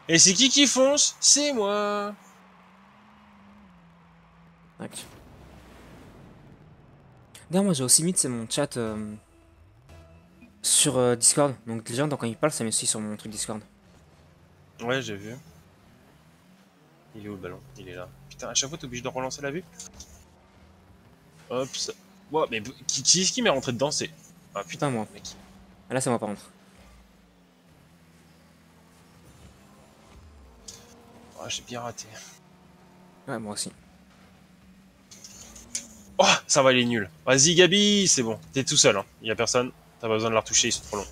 Et c'est qui fonce? C'est moi. Tac. D'ailleurs, moi j'ai aussi mis c'est mon chat sur Discord. Donc les gens, quand ils parlent, ça met aussi sur mon truc Discord. Ouais, j'ai vu. Il est où le ballon? Il est là. Putain, à chaque fois t'es obligé de relancer la vue? Hop, ça. Ouais, mais qui est-ce qui m'est rentré dedans? C'est. Ah C'est putain, pas moi. mec. Ah, là, c'est moi par contre. Ah, j'ai bien raté. Ouais, moi aussi. Oh, ça va, il est nul. Vas-y, Gabi, c'est bon. T'es tout seul, hein. Y a personne. T'as pas besoin de la retoucher, ils sont trop longs.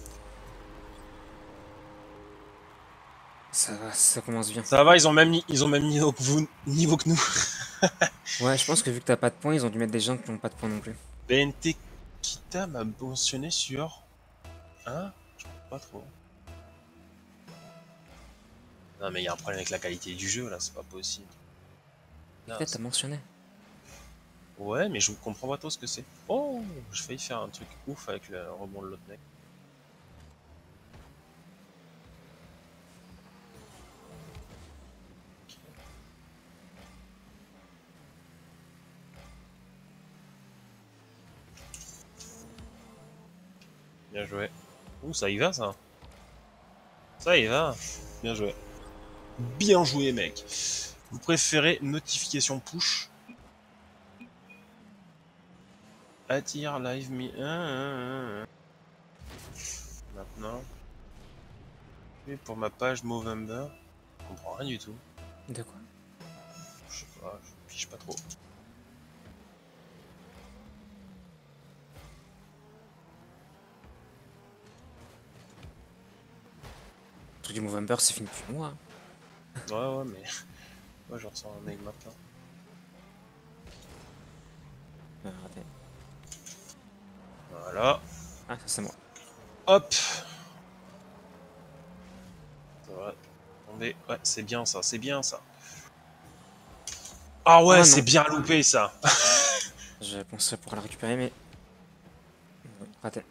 Ça commence bien. Ça va, ils ont même niveau que nous. Ouais, je pense que vu que t'as pas de points, ils ont dû mettre des gens qui n'ont pas de points non plus. BNT Kita m'a mentionné sur. Hein? Je comprends pas trop. Non, mais y a un problème avec la qualité du jeu là, c'est pas possible. Non, Peut-être t'as mentionné. ouais, mais je comprends pas trop ce que c'est. Oh, j'ai failli faire un truc ouf avec le rebond de l'autre mec. Bien joué. Ouh, ça y va ça. Ça y va. Bien joué. Bien joué, mec. Vous préférez notification push? Attire live me. Maintenant. Et pour ma page Movember. Je comprends rien du tout. De quoi? Je sais pas, je piche pas trop. Le truc du Movember, c'est fini depuis moi. Ouais, ouais, mais. Moi, je ressens un Enigma plein. Raté. Voilà. Ah, ça c'est moi. Hop. Ça va tomber. Ouais, c'est bien ça, c'est bien ça. Ah ouais, Ah c'est non. bien loupé ça. Je pensais pour la récupérer, mais. Raté.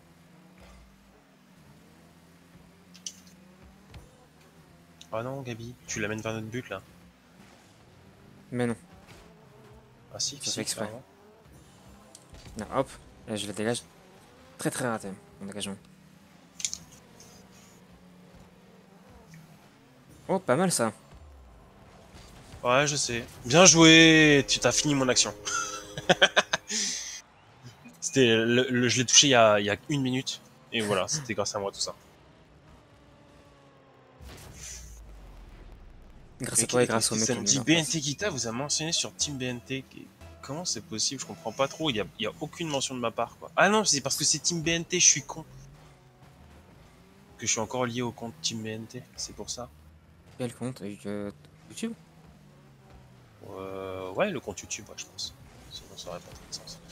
Ah non, Gabi, tu l'amènes vers notre but là. Mais non, Ah si, ça fait si, exprès. carrément. Non, hop. Là, je le dégage. Très très raté, mon dégagement. Oh, pas mal ça. Ouais, je sais. Bien joué, tu t'as fini mon action. C'était je l'ai touché il y a une minute. Et voilà, c'était grâce à moi tout ça. Grâce Et à toi et qu'est-ce grâce au que mec ça qui me a mis dit? en place. BNT Kita vous a mentionné sur Team BNT. Comment c'est possible? Je comprends pas trop. Il y a aucune mention de ma part quoi. Ah non, c'est parce que c'est Team BNT, je suis con. Que je suis encore lié au compte Team BNT. C'est pour ça. Quel compte? YouTube? Ouais, le compte YouTube, ouais, je pense. Sinon, ça aurait pas trop de sens.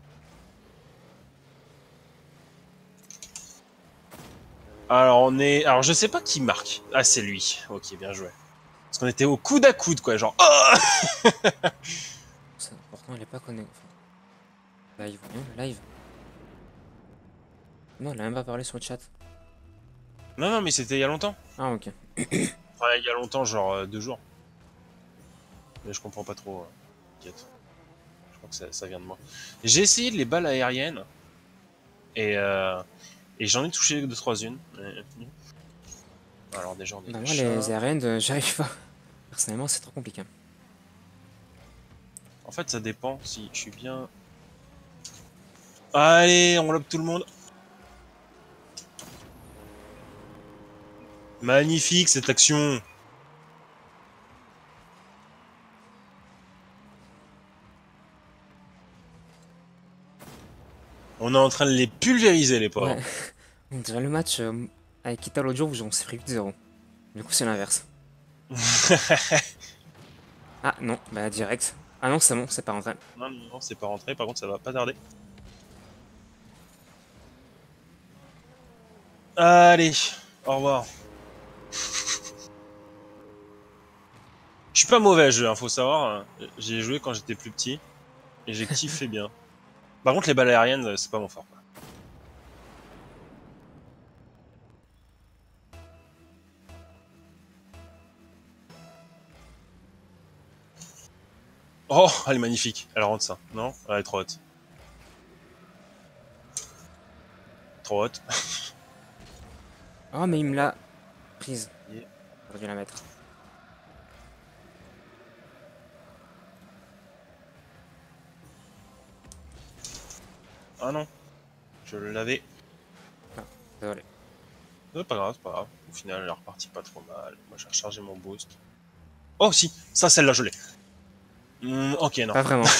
Alors, on est. Alors, je sais pas qui marque. Ah, c'est lui. Ok, bien joué. Parce qu'on était au coude à coude, quoi. Genre, oh. Pourtant, elle est pas connectée. Enfin, live, voyons le live. Non, elle a même pas parlé sur le chat. Non, non, mais c'était il y a longtemps. Ah, ok. Enfin, il y a longtemps, genre 2 jours. Mais je comprends pas trop. T'inquiète. Je crois que ça vient de moi. J'ai essayé les balles aériennes. Et, euh, et j'en ai touché 2, 3 unes. Alors, déjà, on est Bah, des moi, les chats. arènes, j'arrive pas. Personnellement, c'est trop compliqué. En fait, ça dépend si je suis bien. Allez, on lobe tout le monde. Magnifique cette action. On est en train de les pulvériser, les Ouais. pauvres. On dirait le match avec Kita l'autre jour où on s'est pris 8-0. Du coup, c'est l'inverse. Ah, non, bah, direct. Ah non, c'est bon, c'est pas rentré. Non, non, non, c'est pas rentré. Par contre, ça va pas tarder. Allez, au revoir. Je suis pas mauvais à jeu, hein, faut savoir. J'ai joué quand j'étais plus petit et j'ai kiffé bien. Par contre, les balles aériennes, c'est pas mon fort, quoi. Oh, elle est magnifique. Elle rentre ça. Non, elle est trop haute. Trop haute. Oh, mais il me l'a prise. Yeah. J'aurais dû la mettre. Ah non. Je l'avais. Ah, désolé. C'est pas grave, c'est pas grave. Au final, elle est repartie pas trop mal. Moi, j'ai rechargé mon boost. Oh, si. Ça, celle-là, je l'ai. Ok, non. Pas vraiment.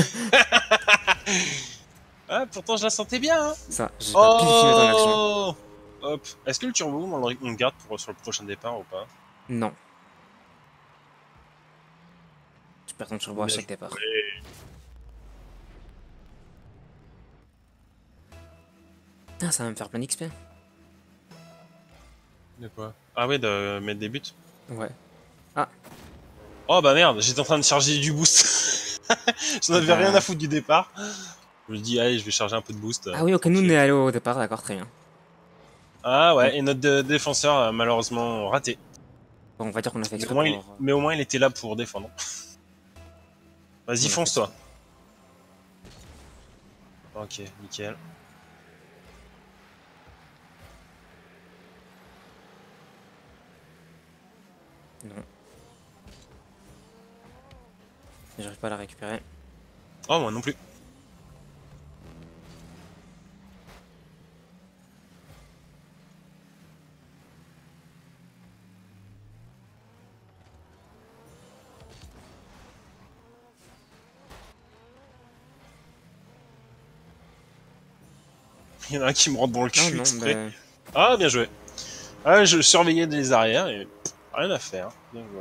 Ah, pourtant, je la sentais bien. Hein. Ça, j'ai pas pu filmer dans l'action. Oh. Hop. Est-ce que le turbo, on le garde pour, sur le prochain départ ou pas? Non. Tu perds ton turbo à Bien chaque départ. joué. Putain, ça va me faire plein d'XP. De quoi? Ah ouais, de mettre des buts. Ouais. Oh bah merde, j'étais en train de charger du boost. J'en avais rien à foutre du départ. Je me dis, allez, je vais charger un peu de boost. Ah oui, ok, nous on est allé au départ, d'accord, très bien. Ah ouais, et notre défenseur a malheureusement raté. Bon, on va dire qu'on a fait Mais exprès au, moins, pour... mais au moins, il était là pour défendre. Vas-y, On a fonce fait toi. Ok, nickel. Non. J'arrive pas à la récupérer. Oh, moi non plus. Il y en a un qui me rentre dans le Non, cul non, exprès. bah... Ah, bien joué. Ah, je surveillais les arrières et rien à faire. Bien joué.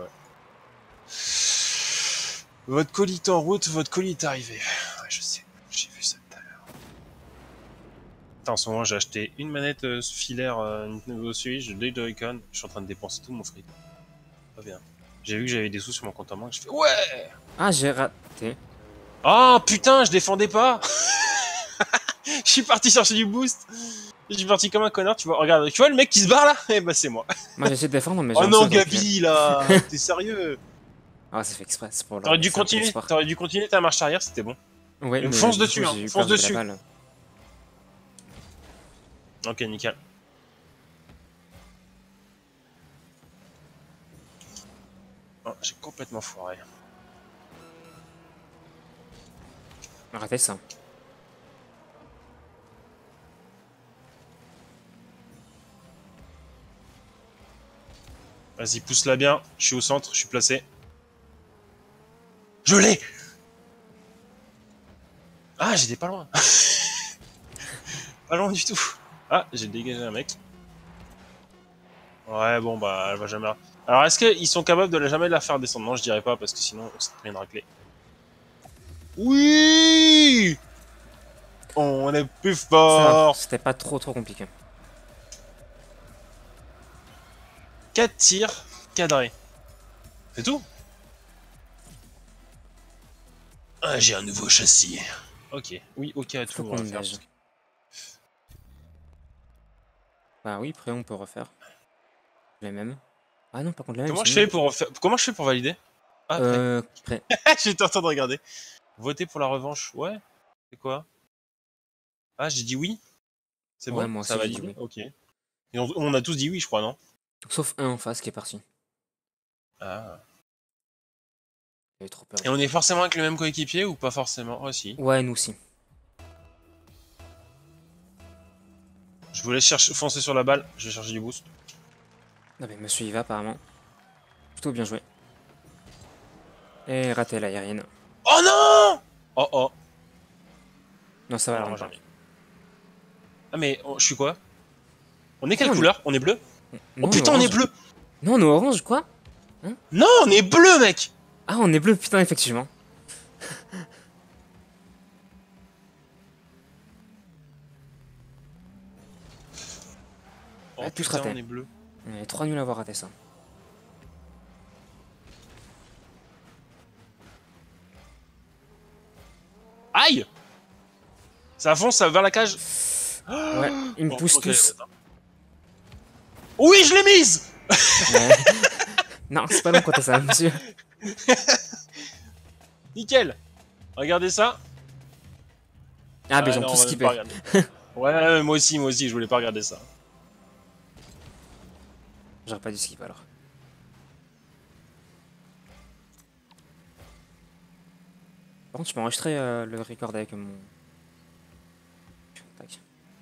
Votre colis est en route, votre colis est arrivé. Ouais, je sais, j'ai vu ça tout à l'heure. Attends, en ce moment, j'ai acheté une manette filaire Nintendo Switch, deux Joy-Con. Je suis en train de dépenser tout mon fric. Pas bien. J'ai vu que j'avais des sous sur mon compte en banque, je fais ouais. Ah, j'ai raté. Ah putain, je défendais pas. Je suis parti chercher du boost. Je suis parti comme un connard, tu vois. Regarde, tu vois le mec qui se barre là? Eh bah c'est moi. Moi, j'essaie de défendre, mais j'ai Oh un non, saut, donc Gabi là, t'es sérieux? Ah, c'est fait exprès, c'est pour T'aurais dû c'est un peu continuer, l'espoir. t'aurais dû continuer ta marche arrière, c'était bon. Ouais, Et mais fonce du dessus, coup, hein, j'ai eu fonce peur de la dessus. balle. Ok, nickel. Oh, j'ai complètement foiré. Raté ça. Vas-y, pousse-la bien. Je suis au centre, je suis placé. Je l'ai! Ah, j'étais pas loin. Pas loin du tout. Ah, j'ai dégagé un mec. Ouais, bon, bah, elle va jamais... Alors, est-ce qu'ils sont capables de jamais la faire descendre? Non, je dirais pas, parce que sinon, on s'est pris une raclée. Oui! On est plus Ça va, fort! c'était pas trop compliqué. 4 tirs cadrés. C'est tout? Ah, j'ai un nouveau châssis. Ok, oui, ok à tout, on va Flocon de faire. neige. Bah oui, après on peut refaire. Les mêmes. Ah non, par contre, les mêmes, Comment c'est je nul. fais pour comment je fais pour valider? Ah, après. Prêt. J'étais en train de regarder. Voter pour la revanche. Ouais. C'est quoi? Ah, j'ai dit oui. C'est Ouais, bon? moi Ça a aussi, j'ai dit validé? oui. Ok. Et on a tous dit oui, je crois, non? Sauf un en face qui est parti. Ah. J'avais trop peur. Et on est forcément avec le même coéquipier ou pas forcément? Oh, si. Ouais, nous aussi. Je voulais chercher, foncer sur la balle. Je vais chercher du boost. Ah bah, monsieur y va apparemment. Plutôt bien joué. Et raté l'aérienne. Oh non! Oh oh. Non, ça va, Non, alors pas. jamais. Ah, mais je suis quoi? On est quelle Non, couleur? On est bleu? Non, Oh putain, on est orange. bleu! Non, on est orange, quoi? Non, on est bleu, mec! Ah, on est bleu, putain, effectivement. Oh Ah, tous putain, ratés. on est bleu. On est 3 nuls à avoir raté ça. Aïe! Ça avance, ça va vers la cage. Ouais, ils me Bon, poussent ok, tous. attends. Oui, je l'ai mise! Ouais. Non, c'est pas long quand t'as ça, monsieur. Nickel. Regardez ça. Ah, bah ils ont non, tous on va même pas skippé. regarder. Ouais, moi aussi, je voulais pas regarder ça. J'aurais pas dû skip alors. Par contre, je peux enregistrer le record avec mon. Tac.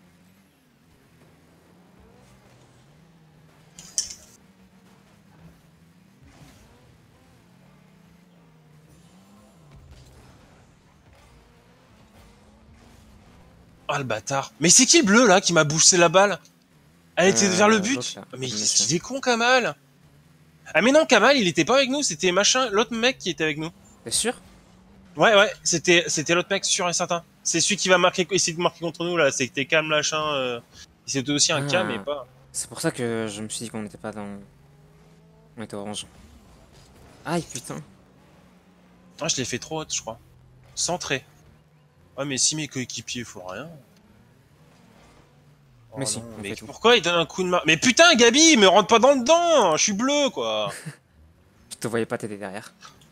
Ah, le bâtard. Mais c'est qui le bleu, là, qui m'a bouffé la balle? Elle était vers le L'autre but. là. Mais le qu'est-ce monsieur. qu'il est con, Kamal. Ah, mais non, Kamal, il était pas avec nous, c'était machin, l'autre mec qui était avec nous. T'es sûr? Ouais, c'était l'autre mec, sûr et certain. C'est celui qui va marquer, essayer de marquer contre nous, là. C'était Cam, machin. C'était aussi un Cam, et Ah, pas. c'est pour ça que je me suis dit qu'on n'était pas dans. On était orange. Aïe, putain. Ah, je l'ai fait trop haute, je crois. Centré. Ouais, mais si mes coéquipiers font rien. Mais Oh si, non, on mais fait tout. pourquoi il donne un coup de main? Mais putain, Gabi, me rentre pas dans le dent! Je suis bleu, quoi! Je te voyais pas t'aider derrière.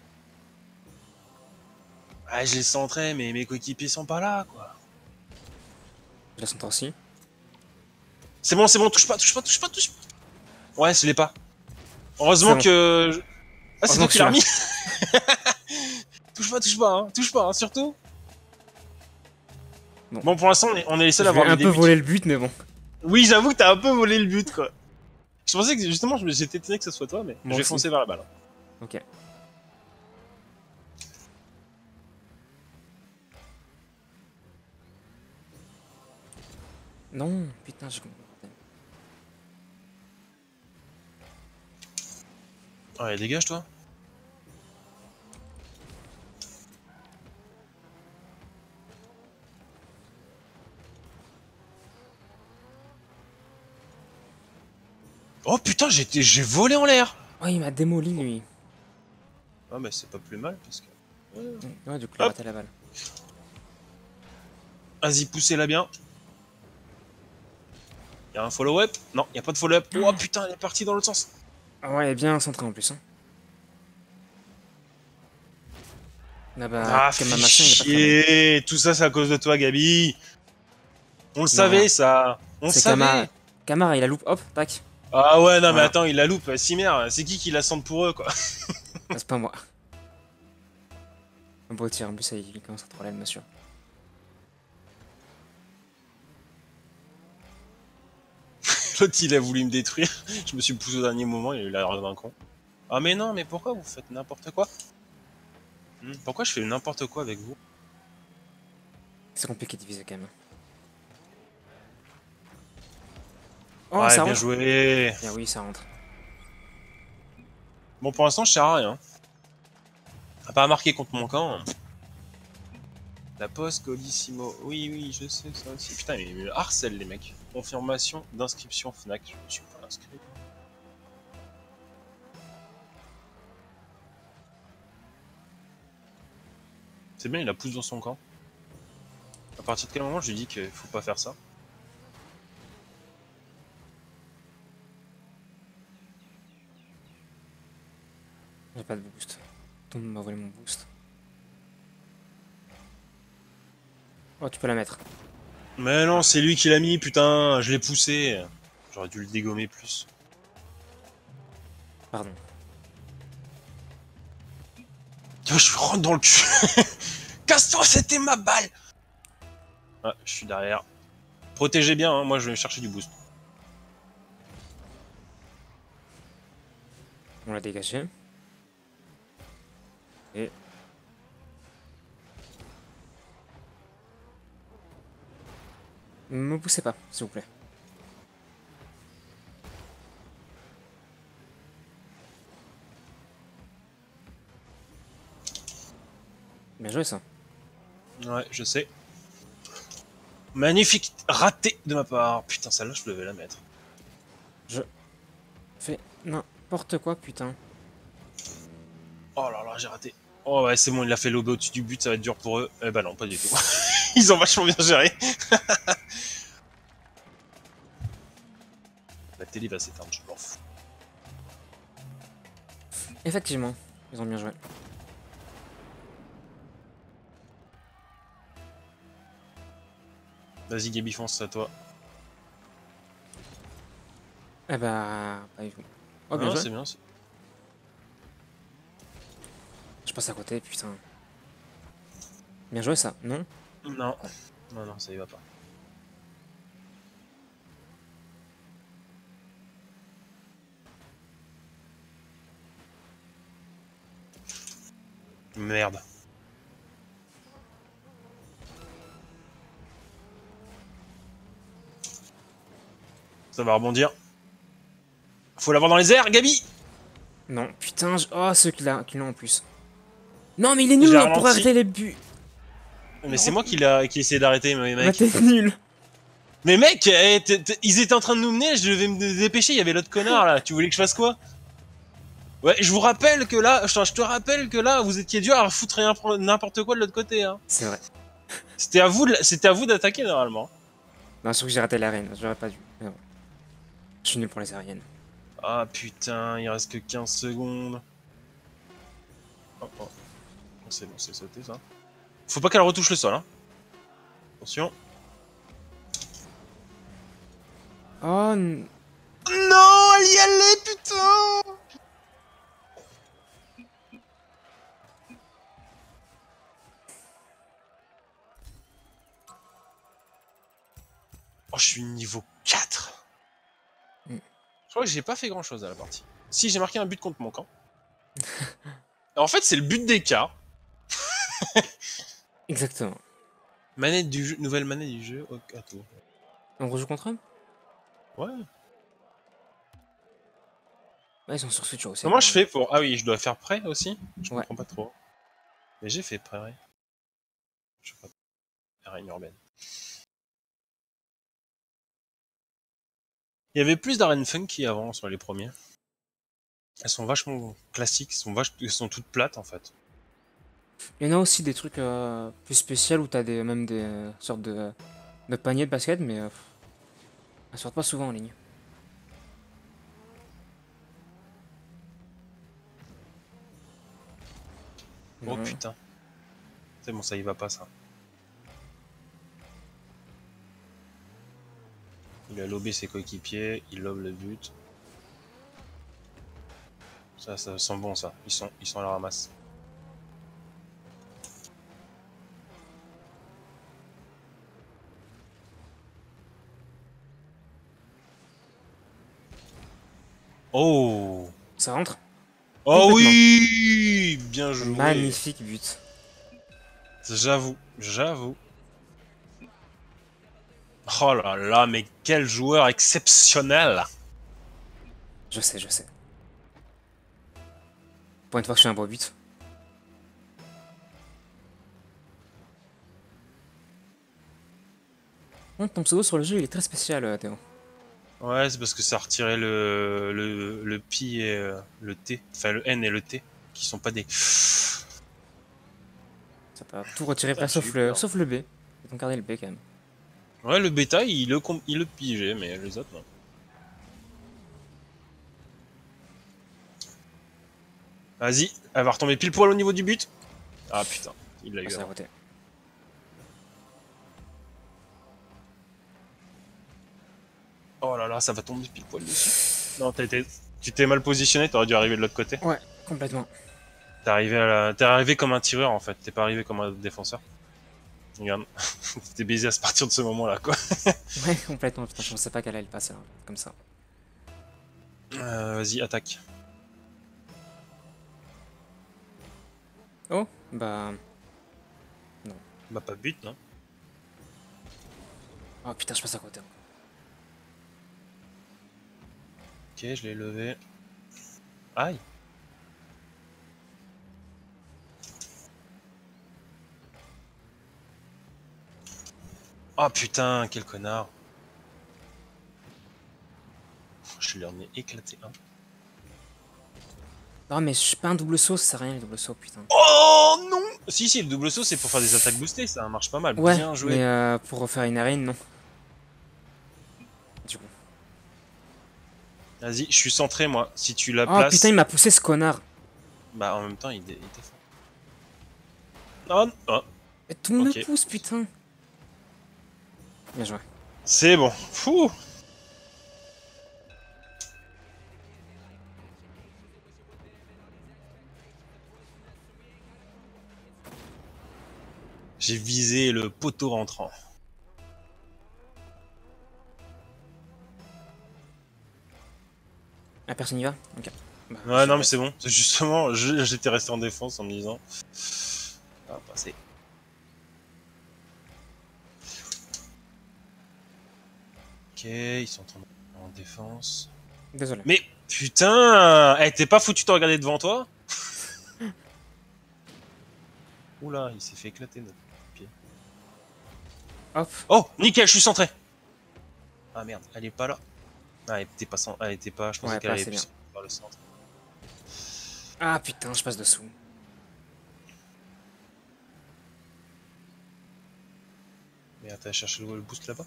Ah, je l'ai centré, mais mes coéquipiers sont pas là, quoi. Je la sens aussi. C'est bon, touche pas, touche pas, touche pas, touche pas. Ouais, je l'ai pas. C'est Heureusement bon. que. Ah, c'est Heureusement toi que qui je l'as suis remis! Touche pas, hein, surtout. Bon. Bon, pour l'instant, on est les seuls Je à vais avoir mis un des peu buts. voler le but, mais bon. Oui, j'avoue que t'as un peu volé le but, quoi. Je pensais que justement, j'étais étonné que ce soit toi, mais Moi je vais aussi. foncer vers la balle. Ok. Non, putain, j'ai compris. Ouais, dégage, toi. Oh putain, j'ai volé en l'air! Oh, il m'a démoli, lui. Ah, mais c'est pas plus mal, parce que. Ouais, du coup, il a Hop. raté la balle. Vas-y, poussez-la bien. Y'a un follow-up? Non, y a pas de follow-up. Oh putain, elle est partie dans l'autre sens. Ah ouais, bien centré en plus. Hein. Ah bah, Ah, comme ma fais machin, il est pas très bon. chier! Tout ça, c'est à cause de toi, Gabi! On le Non, savait, regarde. ça! On le C'est Kamara. savait! Kamara, il a loupe. Hop, tac. Ah ouais, non, mais Voilà. attends, il la loupe. Cimer, c'est qui la sente pour eux, quoi? Ah, c'est pas moi. Un beau tir, en plus, il commence à troller le monsieur. L'autre, il a voulu me détruire. Je me suis poussé au dernier moment, il a eu l'air d'un con. Ah, mais non, mais pourquoi vous faites n'importe quoi? Pourquoi je fais n'importe quoi avec vous? C'est compliqué de viser quand même. Oh, Ouais, ça bien rentre. joué! Bien oui, ça rentre. Bon, pour l'instant, je sers à rien. À pas marquer contre mon camp. La poste, Colissimo. Oui, je sais ça aussi. Putain, mais ils me harcèlent, les mecs. Confirmation d'inscription Fnac. Je me suis pas inscrit. C'est bien, il la pousse dans son camp. À partir de quel moment je lui dis qu'il faut pas faire ça? J'ai pas de boost. Tout le monde m'a volé mon boost. Oh, tu peux la mettre. Mais non, c'est lui qui l'a mis, putain, je l'ai poussé. J'aurais dû le dégommer plus. Pardon. Je lui rentre dans le cul. Casse-toi, c'était ma balle. Ah, je suis derrière. Protégez bien, hein, moi je vais chercher du boost. On l'a dégagé. Et... Me poussez pas, s'il vous plaît. Bien joué ça. Ouais, je sais. Magnifique raté de ma part. Putain, celle-là, je devais la mettre. Je fais n'importe quoi, putain. Oh là là, j'ai raté. Oh ouais, c'est bon, il a fait l'obé au-dessus du but, ça va être dur pour eux. Eh bah non, pas du tout. Ils ont vachement bien géré. La télé va s'éteindre, je m'en fous. Effectivement, ils ont bien joué. Vas-y, Gabi, fonce, à toi. Eh bah... pas du tout. Oh, bien Non, joué. c'est bien. Je passe à côté, putain. Bien joué, ça, non? Non. Non, non, ça y va pas. Merde. Ça va rebondir. Faut l'avoir dans les airs, Gabi! Non, putain, oh, ceux qui l'ont en plus. Non, mais il est J'ai nul pour ralenti. arrêter les buts. Mais c'est moi qui a essayé d'arrêter, mes Bah, mecs. t'es nul. Mais mec, ils étaient en train de nous mener, je devais me dépêcher, il y avait l'autre connard là. Tu voulais que je fasse quoi? Ouais, je vous rappelle que là, je te rappelle que là, vous étiez dur à foutre n'importe quoi de l'autre côté. Hein. C'est vrai. C'était à vous d'attaquer normalement. Non, surtout que j'ai raté l'arène, j'aurais pas dû. Mais bon. Je suis nul pour les aériennes. Ah putain, il reste que 15 secondes. Oh, oh. C'est bon, c'est sauté ça. Faut pas qu'elle retouche le sol, hein. Attention. Oh, Non, elle y allait, putain. Oh, je suis niveau 4. Mm. Je crois que j'ai pas fait grand chose à la partie. Si, j'ai marqué un but contre mon camp. En fait, c'est le but des cas. exactement. Manette du jeu, nouvelle manette du jeu. Ok, à tout. On rejoue contre eux? Ouais. Ouais, ils sont sur Switch aussi. Comment je fais pour... Ah oui, je dois faire prêt aussi? Je Ouais. comprends pas trop. Mais j'ai fait prêt, ouais. Je sais pas. Arène urbaine. Il y avait plus d'arènes funky avant sur les premiers. Elles sont vachement classiques, elles sont toutes plates en fait. Il y en a aussi des trucs plus spéciaux où t'as même des sortes de paniers de basket, mais elles sortent pas souvent en ligne. Oh Non. putain. C'est bon, ça y va pas ça. Il a lobé ses coéquipiers, il lobe le but. Ça sent bon ça. Ils sont à la ramasse. Oh! Ça rentre? Oh Complètement. oui! Bien joué! Magnifique but. J'avoue, j'avoue. Oh là là, mais quel joueur exceptionnel! Je sais, je sais. Pour une fois que je fais un beau but. Ton pseudo sur le jeu, il est très spécial, Théo. Ouais, c'est parce que ça a retiré le pi et le t. Enfin, le n et le t, qui sont pas des... Ça peut tout retirer Putain, presque j'ai eu peur. sauf le B. Ils ont gardé le B quand même. Ouais, le bêta, il le pigeait, mais les autres, non. Vas-y, elle va retomber pile poil au niveau du but. Ah putain, il l'a eu Passer à avant. côté. Oh là là, ça va tomber pile poil dessus. Non, tu t'es mal positionné, t'aurais dû arriver de l'autre côté. Ouais, complètement. T'es arrivé comme un tireur en fait, t'es pas arrivé comme un défenseur. Regarde, t'es baisé à partir de ce moment-là, quoi. Ouais, complètement. Putain, je pensais pas qu'elle allait le passer hein, comme ça. Vas-y, attaque. Oh, bah... Non. Bah pas but, non. Oh putain, je passe à côté. Ok, je l'ai levé. Aïe. Oh putain, quel connard. Je lui en ai éclaté un. Non, mais je suis pas un double saut, ça sert à rien, le double saut, putain. Oh non. Si, le double saut, c'est pour faire des attaques boostées, ça marche pas mal. Ouais, Bien joué. mais pour refaire une arène, non. Du coup. Vas-y, je suis centré, moi. Si tu la Oh places... putain, il m'a poussé ce connard. Bah, en même temps, il défend. Oh, oh. Mais tout le monde Ok. me pousse, putain. Bien joué. C'est bon. Fou. J'ai visé le poteau rentrant. Ah, personne y va? Ok. Bah, Ouais, j'y non, mais vais. c'est bon. C'est justement, j'étais resté en défense en me disant. Ah, passer. Ok, ils sont en défense. Désolé. Mais putain, t'es pas foutu de regarder devant toi? Oula, il s'est fait éclater notre pied. Hop. Oh, nickel, je suis centré. Ah merde, elle est pas là. Ah, elle était pas, elle était pas. Je pensais Ouais, qu'elle pas avait assez pu bien. sortir par le centre. Ah putain, je passe dessous. Mais t'as cherché le boost là-bas?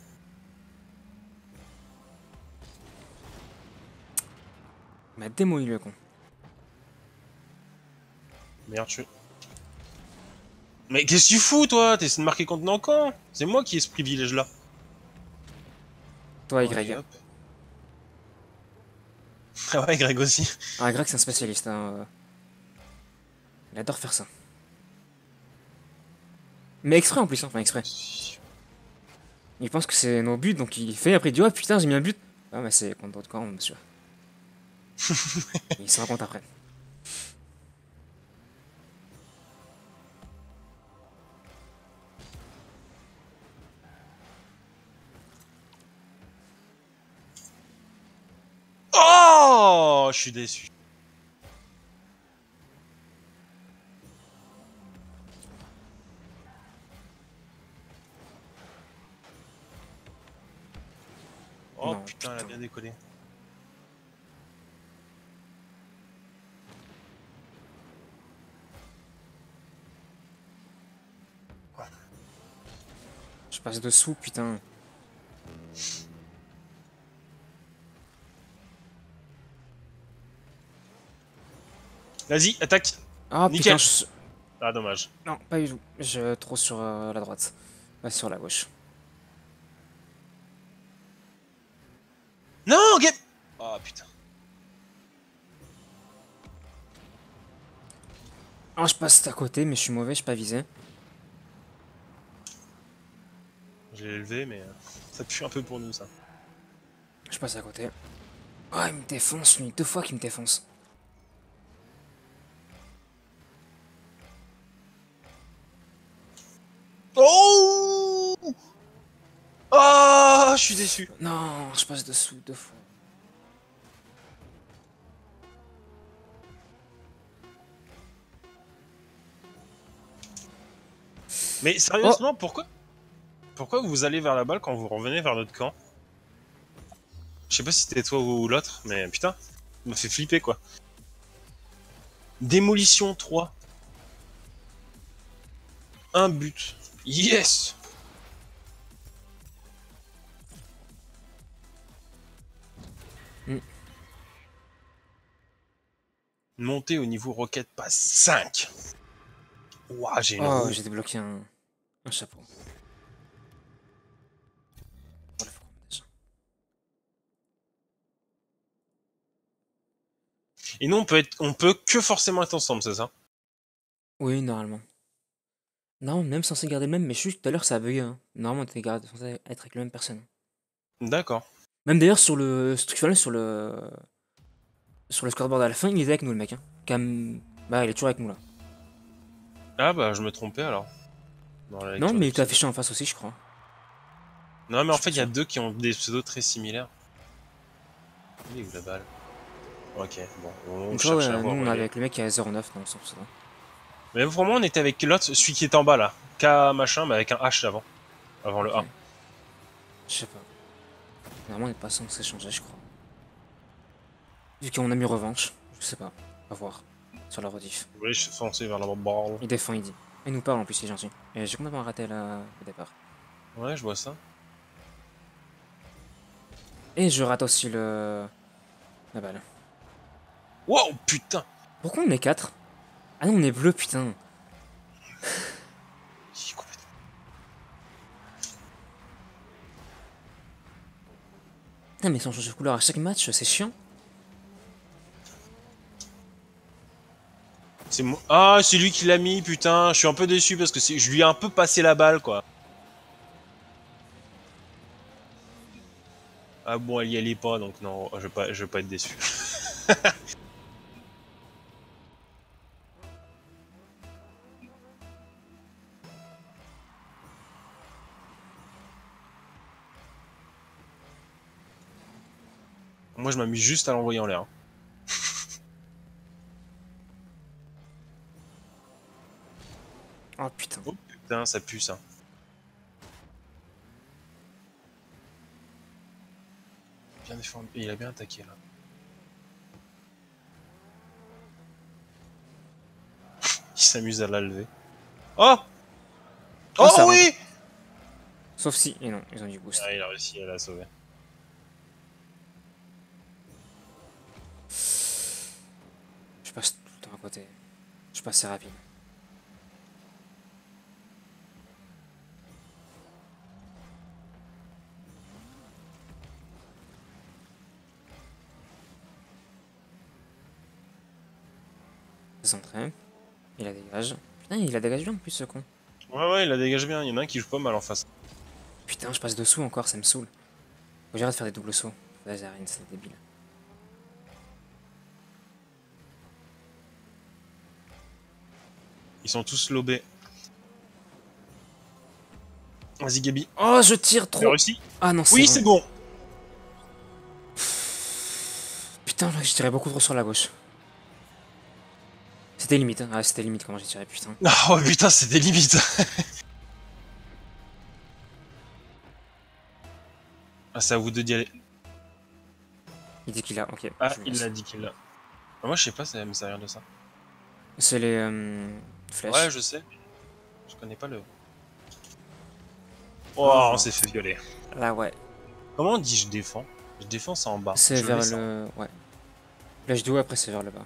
Il m'a démoli le con. Merde, je. Mais qu'est-ce que tu fous, toi? T'essaies de marquer contenant quand? C'est moi qui ai ce privilège-là. Toi et Ok, Greg. hop. Ah ouais, Greg aussi. Ah, Greg, c'est un spécialiste. Hein. Il adore faire ça. Mais exprès en plus, hein. Enfin, exprès. Il pense que c'est nos buts, donc il fait. Après, il dit: oh putain, j'ai mis un but. Ah, mais c'est contre d'autres camp, monsieur. Il se rend compte après. Oh, je suis déçu. Oh Non, putain, elle a putain. bien décollé. Je passe dessous, putain. Vas-y, attaque. Ah putain, Nickel. je. Ah, dommage. Non, pas du tout. Je trop sur la droite. Pas sur la gauche. Non, game. Oh putain. Ah, je passe à côté, mais je suis mauvais, je suis pas visé. Je l'ai élevé, mais ça pue un peu pour nous, ça. Je passe à côté. Ah, il me défonce, lui. 2 fois qu'il me défonce. Oh. Oh, je suis déçu. Non, je passe dessous 2 fois. Mais Oh! sérieusement, pourquoi vous allez vers la balle quand vous revenez vers notre camp? Je sais pas si c'était toi ou l'autre, mais putain, ça m'a fait flipper, quoi. Démolition 3. Un but. Yes. Hmm. Monter au niveau roquette, pas 5. Ouah, j'ai une Oh, roue. j'ai débloqué un chapeau. Voilà, faut qu'on me dise. Et nous, on peut que forcément être ensemble, c'est ça? Oui, normalement. Non, même censé garder le même, mais juste tout à l'heure ça a bugué. Hein. Normalement, t'es censé être avec la même personne. D'accord. Même d'ailleurs, sur le ce truc final, sur le scoreboard à la fin, il était avec nous, le mec. Hein. Bah, il est toujours avec nous là. Ah bah, je me trompais alors. Dans la Non, lecture mais il était d'épisode. affiché en face aussi, je crois. Non, mais Je en suis fait, pas il y a sûr. deux qui ont des pseudos très similaires. Il est où la balle? Ok, bon, on Une fois, cherche à ouais, nous voir on où est elle est. avec le mec qui a 09 dans son pseudo. Mais vraiment, on était avec l'autre, celui qui est en bas là. K machin, mais avec un H avant. Avant le Ok. A. Je sais pas. Normalement, on n'est pas censé changer, je crois. Vu qu'on a mis revanche, je sais pas. À voir. Sur la rediff. Vous voulez, je suis foncé vers la balle. Il défend, il dit. Il nous parle en plus, il est gentil. Et j'ai complètement raté le départ. Ouais, je vois ça. Et je rate aussi la balle. Wow, putain! Pourquoi on est 4? Ah non, on est bleu, putain. Ah, mais ils sont changés de couleur à chaque match, c'est chiant. C'est moi. Ah, c'est lui qui l'a mis, putain. Je suis un peu déçu parce que je lui ai un peu passé la balle, quoi. Ah bon, elle y allait pas, donc non, je vais pas être déçu. Moi, je m'amuse juste à l'envoyer en l'air. Oh putain. Oh putain, ça pue ça. Bien défendu. Il a bien attaqué là. Il s'amuse à la lever. Oh. Oh, Oh ça rentre. oui. Sauf si. Et non, ils ont du boost. Ah, il a réussi à la sauver. Je passe tout le temps à côté. Je passe assez rapide. Centré. Il la dégage. Putain, il la dégage bien en plus ce con. Ouais, ouais, il la dégage bien. Il y en a un qui joue pas mal en face. Putain, je passe dessous encore, ça me saoule. Faut que j'arrête de faire des doubles sauts. Vas-y, arrête, c'est débile. Ils sont tous lobés. Vas-y, Gabi. Oh, je tire Tu as trop. réussi? Ah non, Oui, c'est bon. Putain, je tirais beaucoup trop sur la gauche. C'était limite, hein. Ah, c'était limite comment j'ai tiré, putain. Oh putain, c'était limite. Ah, c'est à vous deux d'y aller. Il dit qu'il a, ok. Ah, je le il laisse. l'a dit qu'il l'a. Ah, moi, je sais pas, ça me sert à rien de ça. C'est les flèches. Ouais, je sais. Je connais pas le. Oh, on s'est fait violer. Là, ouais. Comment on dit je défends? Je défends, c'est en bas. C'est Je vers laisse le. Ouais. Flèche du haut, après c'est vers le bas.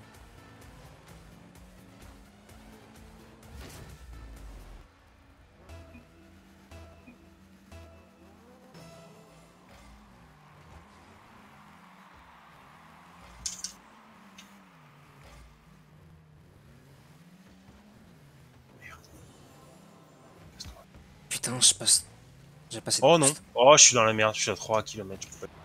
Putain, je passe. J'ai passé de Oh non. boost. Oh, je suis dans la merde. Je suis à 3 km.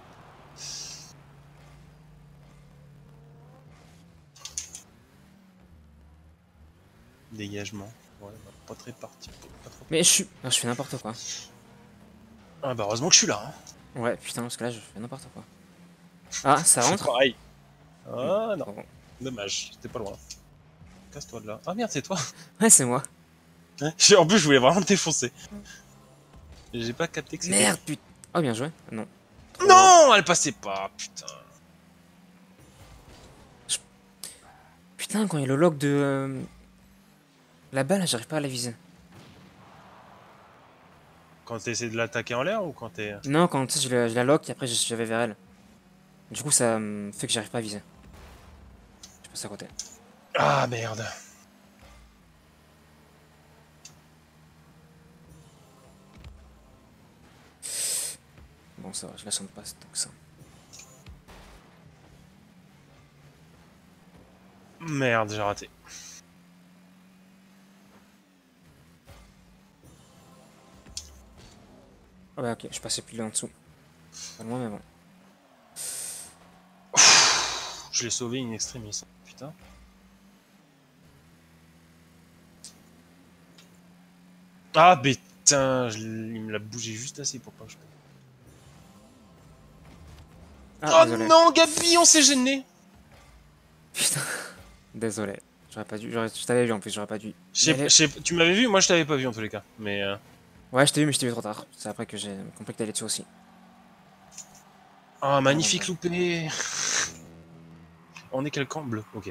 Dégagement. Ouais, bah, pas très parti. Pas trop. Mais je suis. Non, je fais n'importe quoi. Ah bah heureusement que je suis là. Hein. Ouais, putain, parce que là, je fais n'importe quoi. Ah, ça Je fais rentre. pareil. Ah non. Bon. Dommage. C'était pas loin. Casse-toi de là. Ah merde, c'est toi. Ouais, c'est moi. Hein. En plus, je voulais vraiment te défoncer. J'ai pas capté que c'était. Merde, putain. Oh, bien joué. Non. Non, elle passait pas. Putain. Putain, quand il y a le lock de. La balle, j'arrive pas à la viser. Quand t'essaies de l'attaquer en l'air ou quand t'es. Non, quand tu sais, je la lock et après je vais vers elle. Du coup, ça fait que j'arrive pas à viser. Je passe à côté. Ah merde. Bon, ça va, je la sens pas tant que ça. Merde, j'ai raté. Ah ouais, ok, je passais plus là en dessous. Pas loin, mais bon. Je l'ai sauvé in extremis. Putain. Ah putain, il me l'a bougé juste assez pour pas que je. Ah, Oh désolé. non, Gabi, on s'est gêné. Putain. Désolé. J'aurais pas dû. Je t'avais vu en plus, j'aurais pas dû. Tu m'avais vu, moi je t'avais pas vu en tous les cas. Mais Ouais, je t'ai vu, mais je t'ai vu trop tard. C'est après que j'ai compris que t'allais dessus aussi. oh, magnifique loupé. On est quel camp? Bleu, ok.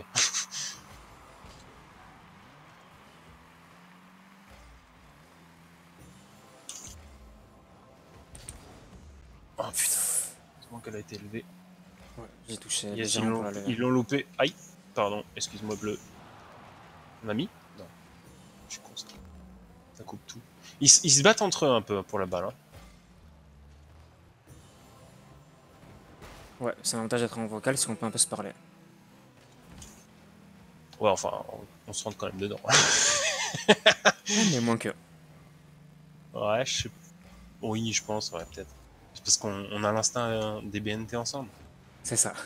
Oh putain, heureusement qu'elle a été élevée. Ouais, j'ai touché Yes, légèrement pour la lever. ils l'ont loupé. Aïe, pardon, excuse-moi, bleu. Mamie? Non, je suis con ça. Ça coupe tout. Ils se battent entre eux un peu pour la balle. Hein. Ouais, c'est l'avantage d'être en vocal, c'est qu'on peut un peu se parler. Ouais, enfin, on se rentre quand même dedans. Ouais, mais moins que. Ouais, je sais. Oui, je pense, ouais, peut-être. C'est parce qu'on a l'instinct des BNT ensemble. C'est ça.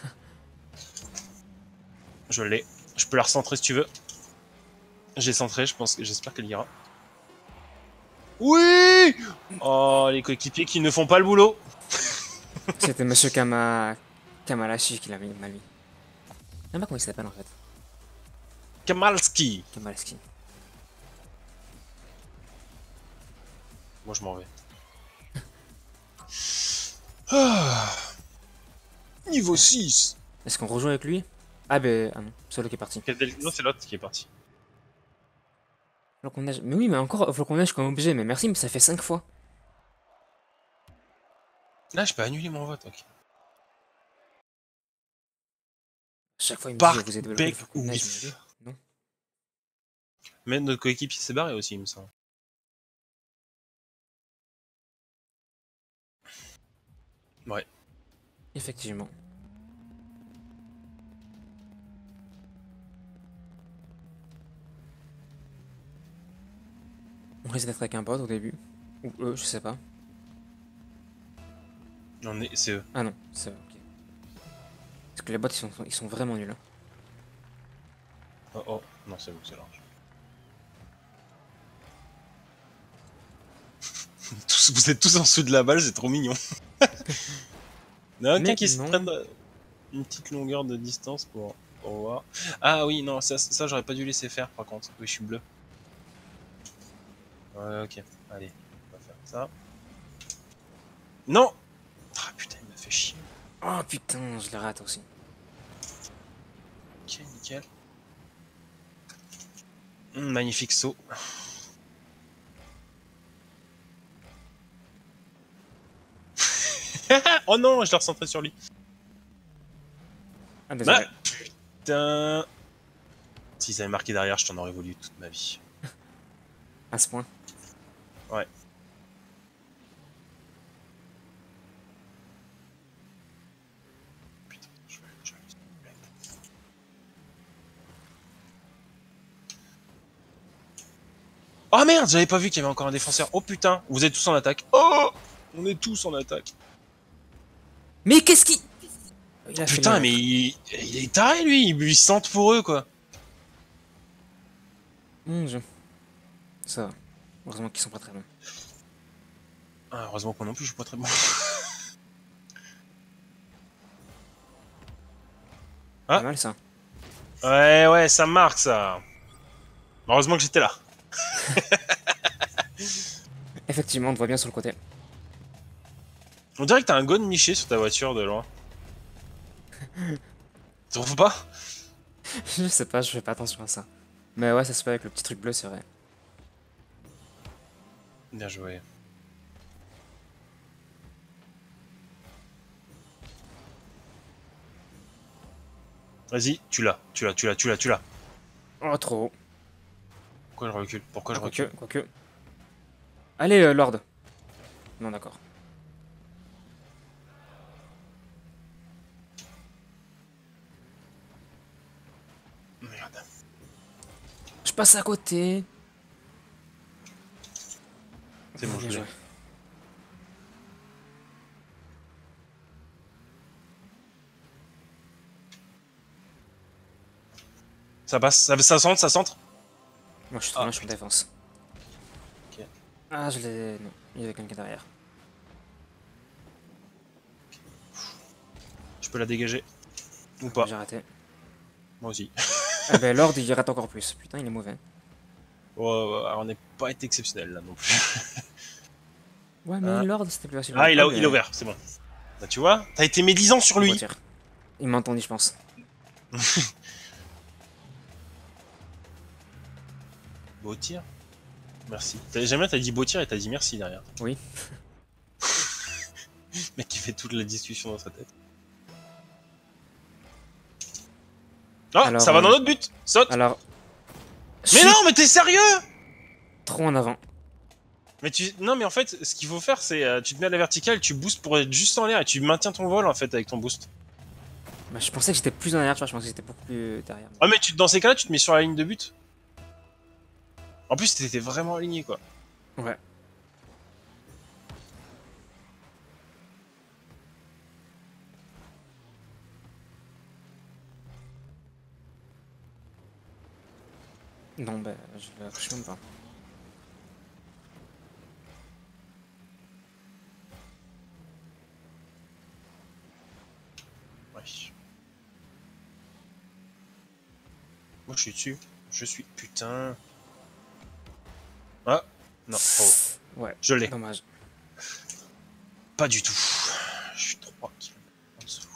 Je l'ai. Je peux la recentrer si tu veux. J'ai centré, j'espère qu'elle ira. Oui. Oh, les coéquipiers qui ne font pas le boulot. C'était Monsieur Kamalashi qui l'a mis, m'a mis. Je sais pas comment il s'appelle en fait. Kamalski. Kamalski. Moi, je m'en vais. Ah, niveau 6. Est-ce qu'on rejoue avec lui? Ah ben, ah non, c'est l'autre qui est parti. Non, c'est l'autre qui est parti. Flocon neige. Mais oui, mais encore Flocon neige comme objet, mais merci, mais ça fait 5 fois. Là, je peux annuler mon vote, ok. Chaque fois, il me dit, je vais Park vous ai développé le Beck Flocon neige, mais with. oui, non. Mais notre coéquipier s'est barré aussi, il me semble. Ouais. Effectivement. On risque d'être avec un bot au début. Ou eux, je sais pas. C'est eux. Ah non, c'est ok. Parce que les bots, ils sont vraiment nuls. Hein. Oh oh, non, c'est bon, c'est large. Vous êtes tous en dessous de la balle, c'est trop mignon. Il y en a aucun qui se prenne une petite longueur de distance pour voir. Ah oui, non, ça j'aurais pas dû laisser faire par contre. Oui, je suis bleu. Ouais, ok, allez, on va faire ça. Non. Ah putain, il m'a fait chier. Oh putain, je les rate aussi. Ok, nickel. Magnifique saut. Oh non, je l'ai recentré sur lui. Ah désolé. Ah, putain. S'ils avaient marqué derrière, je t'en aurais voulu toute ma vie. À ce point. Ouais. Putain, je vais... Oh merde, j'avais pas vu qu'il y avait encore un défenseur. Oh putain, vous êtes tous en attaque. Oh, on est tous en attaque. Mais qu'est-ce qui... Oh, putain, mais il est taré lui, il sente pour eux quoi. Mon dieu. Ça va. Heureusement qu'ils sont pas très bons. Ah, heureusement que moi non plus, je suis pas très bon. Ah. Pas mal ça. Ouais, ça marque ça. Heureusement que j'étais là. Effectivement, on te voit bien sur le côté. On dirait que t'as un gun niché sur ta voiture de loin. Tu trouves pas? Je sais pas, je fais pas attention à ça. Mais ouais, ça se fait avec le petit truc bleu, c'est vrai. Bien joué. Vas-y, tu l'as. Oh, trop haut. Pourquoi je recule? Pourquoi je Quoique, recule? quoique. Allez, Lord. Non, d'accord. Merde. Je passe à côté. C'est bon, je Bien l'ai. joué. Ça passe, ça centre, ça centre. Moi, je suis trop bien, je suis en défense. Ok. Ah, je l'ai... Non, il y avait quelqu'un derrière. Je peux la dégager. Ou pas. J'ai raté. Moi aussi. Ah ben, Lord, il rate encore plus. Putain, il est mauvais. Oh, on n'est pas été exceptionnel là non plus. Ouais, mais Ah. Lord, c'était plus facile. Ah, il a ouvert, c'est bon. Bah, tu vois, t'as été médisant sur lui. Il m'a entendu, je pense. Beau tir. Merci. Jamais t'as dit beau tir et t'as dit merci derrière. Oui. Le mec qui fait toute la discussion dans sa tête. Oh, Alors, ça va dans notre but. Saute. Alors... Mais non, mais t'es sérieux? Trop en avant. Mais non, mais en fait, ce qu'il faut faire, c'est tu te mets à la verticale, tu boostes pour être juste en l'air et tu maintiens ton vol en fait avec ton boost. Bah, je pensais que j'étais plus en arrière, tu vois, je pensais que j'étais beaucoup plus derrière. Ah, mais dans ces cas-là, tu te mets sur la ligne de but. En plus, t'étais vraiment aligné, quoi. Ouais. Non, bah, je l'accroche même pas. Ouais. Moi, je suis dessus. Je suis... Putain. Ah. Non. Oh. Ouais, Je l'ai. dommage. Pas du tout. Je suis 3 kilomètres en dessous.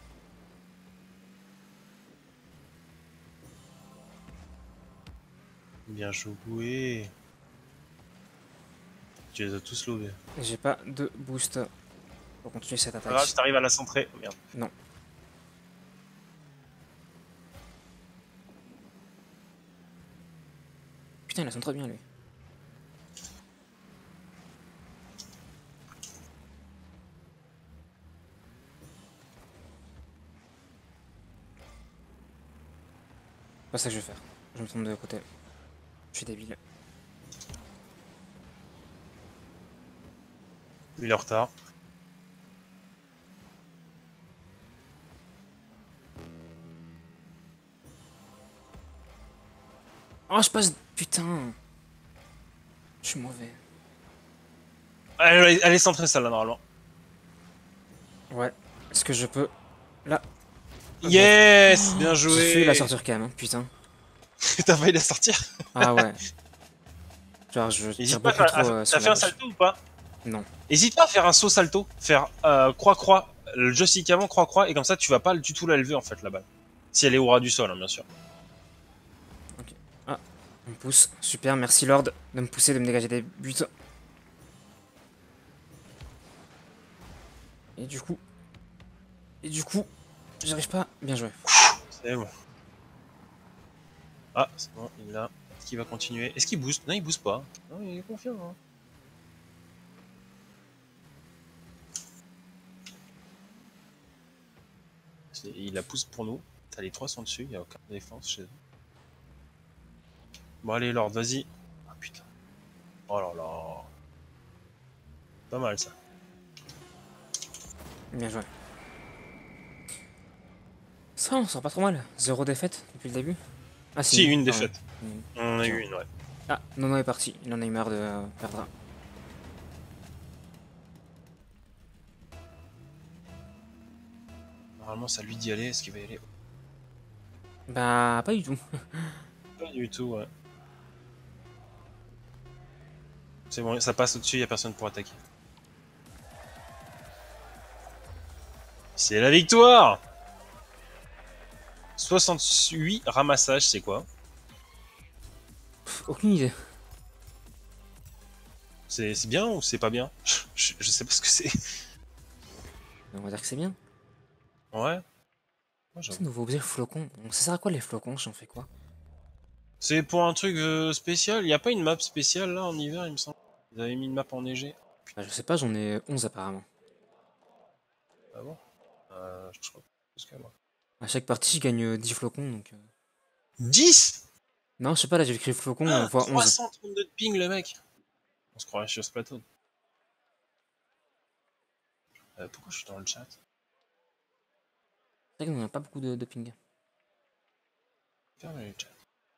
Bien joué. Tu les as tous levés. J'ai pas de boost pour continuer cette Pas grave, attaque. si t'arrives à la centrer. Oh, merde. Non. Putain, il la sent très bien lui. Pas ça que je vais faire. Je me trompe de côté. Je suis débile. Il est en retard. Oh, je passe. Putain. Je suis mauvais. Elle est centrée, celle-là, normalement. Ouais. Est-ce que je peux. Là. Yes, bien J'ai failli la joué. sortir quand même, hein, putain. T'as failli la sortir. Ah ouais. Genre, je tire Hésite pas beaucoup trop t'as sur fait la un gauche. salto ou pas? Non. Hésite pas à faire un saut salto. Faire croix-croix. Le joystick avant, croix-croix. Et comme ça, tu vas pas du tout la lever, en fait, la balle. Si elle est au ras du sol, hein, bien sûr. Ok. Ah, on me pousse. Super, merci Lord de me pousser, de me dégager des buts. Et du coup. J'arrive pas. Bien joué. C'est bon. Ah, c'est bon, il l'a. Est-ce qu'il va continuer? Est-ce qu'il booste? Non, il booste pas. Non, il est confiant. Hein. Il la pousse pour nous. T'as les 3 sont dessus, il n'y a aucune défense chez eux. Bon, allez, Lord, vas-y. Ah putain. Oh là là. Pas mal ça. Bien joué. Ça, on sort pas trop mal. Zéro défaite depuis le début. Ah, Si, une pardon. défaite. On en a eu une, ouais. Ah, Nono est parti. Il en a eu marre de perdre. Normalement, ça lui dit aller. Est-ce qu'il va y aller? Bah, pas du tout. Pas du tout, ouais. C'est bon, ça passe au-dessus, il n'y a personne pour attaquer. C'est la victoire! 68 ramassages, c'est quoi? Pff, aucune idée. C'est bien ou c'est pas bien? Je sais pas ce que c'est. On va dire que c'est bien. Ouais. Moi, Ce j'avoue. nouveau objet flocon. Ça sert à quoi les flocons? J'en fais quoi? C'est pour un truc spécial. Il n'y a pas une map spéciale là en hiver, il me semble. Ils avaient mis une map enneigée. Bah, je sais pas, j'en ai 11 apparemment. Ah bon? Je crois plus que moi. À chaque partie, je gagne 10 flocons donc. 10. Non, je sais pas, là j'ai écrit flocon Ah, fois 11. 332 de ping le mec. On se croirait sur Splatoon. Pourquoi je suis dans le chat? C'est vrai qu'on a pas beaucoup de ping. Ferme le chat.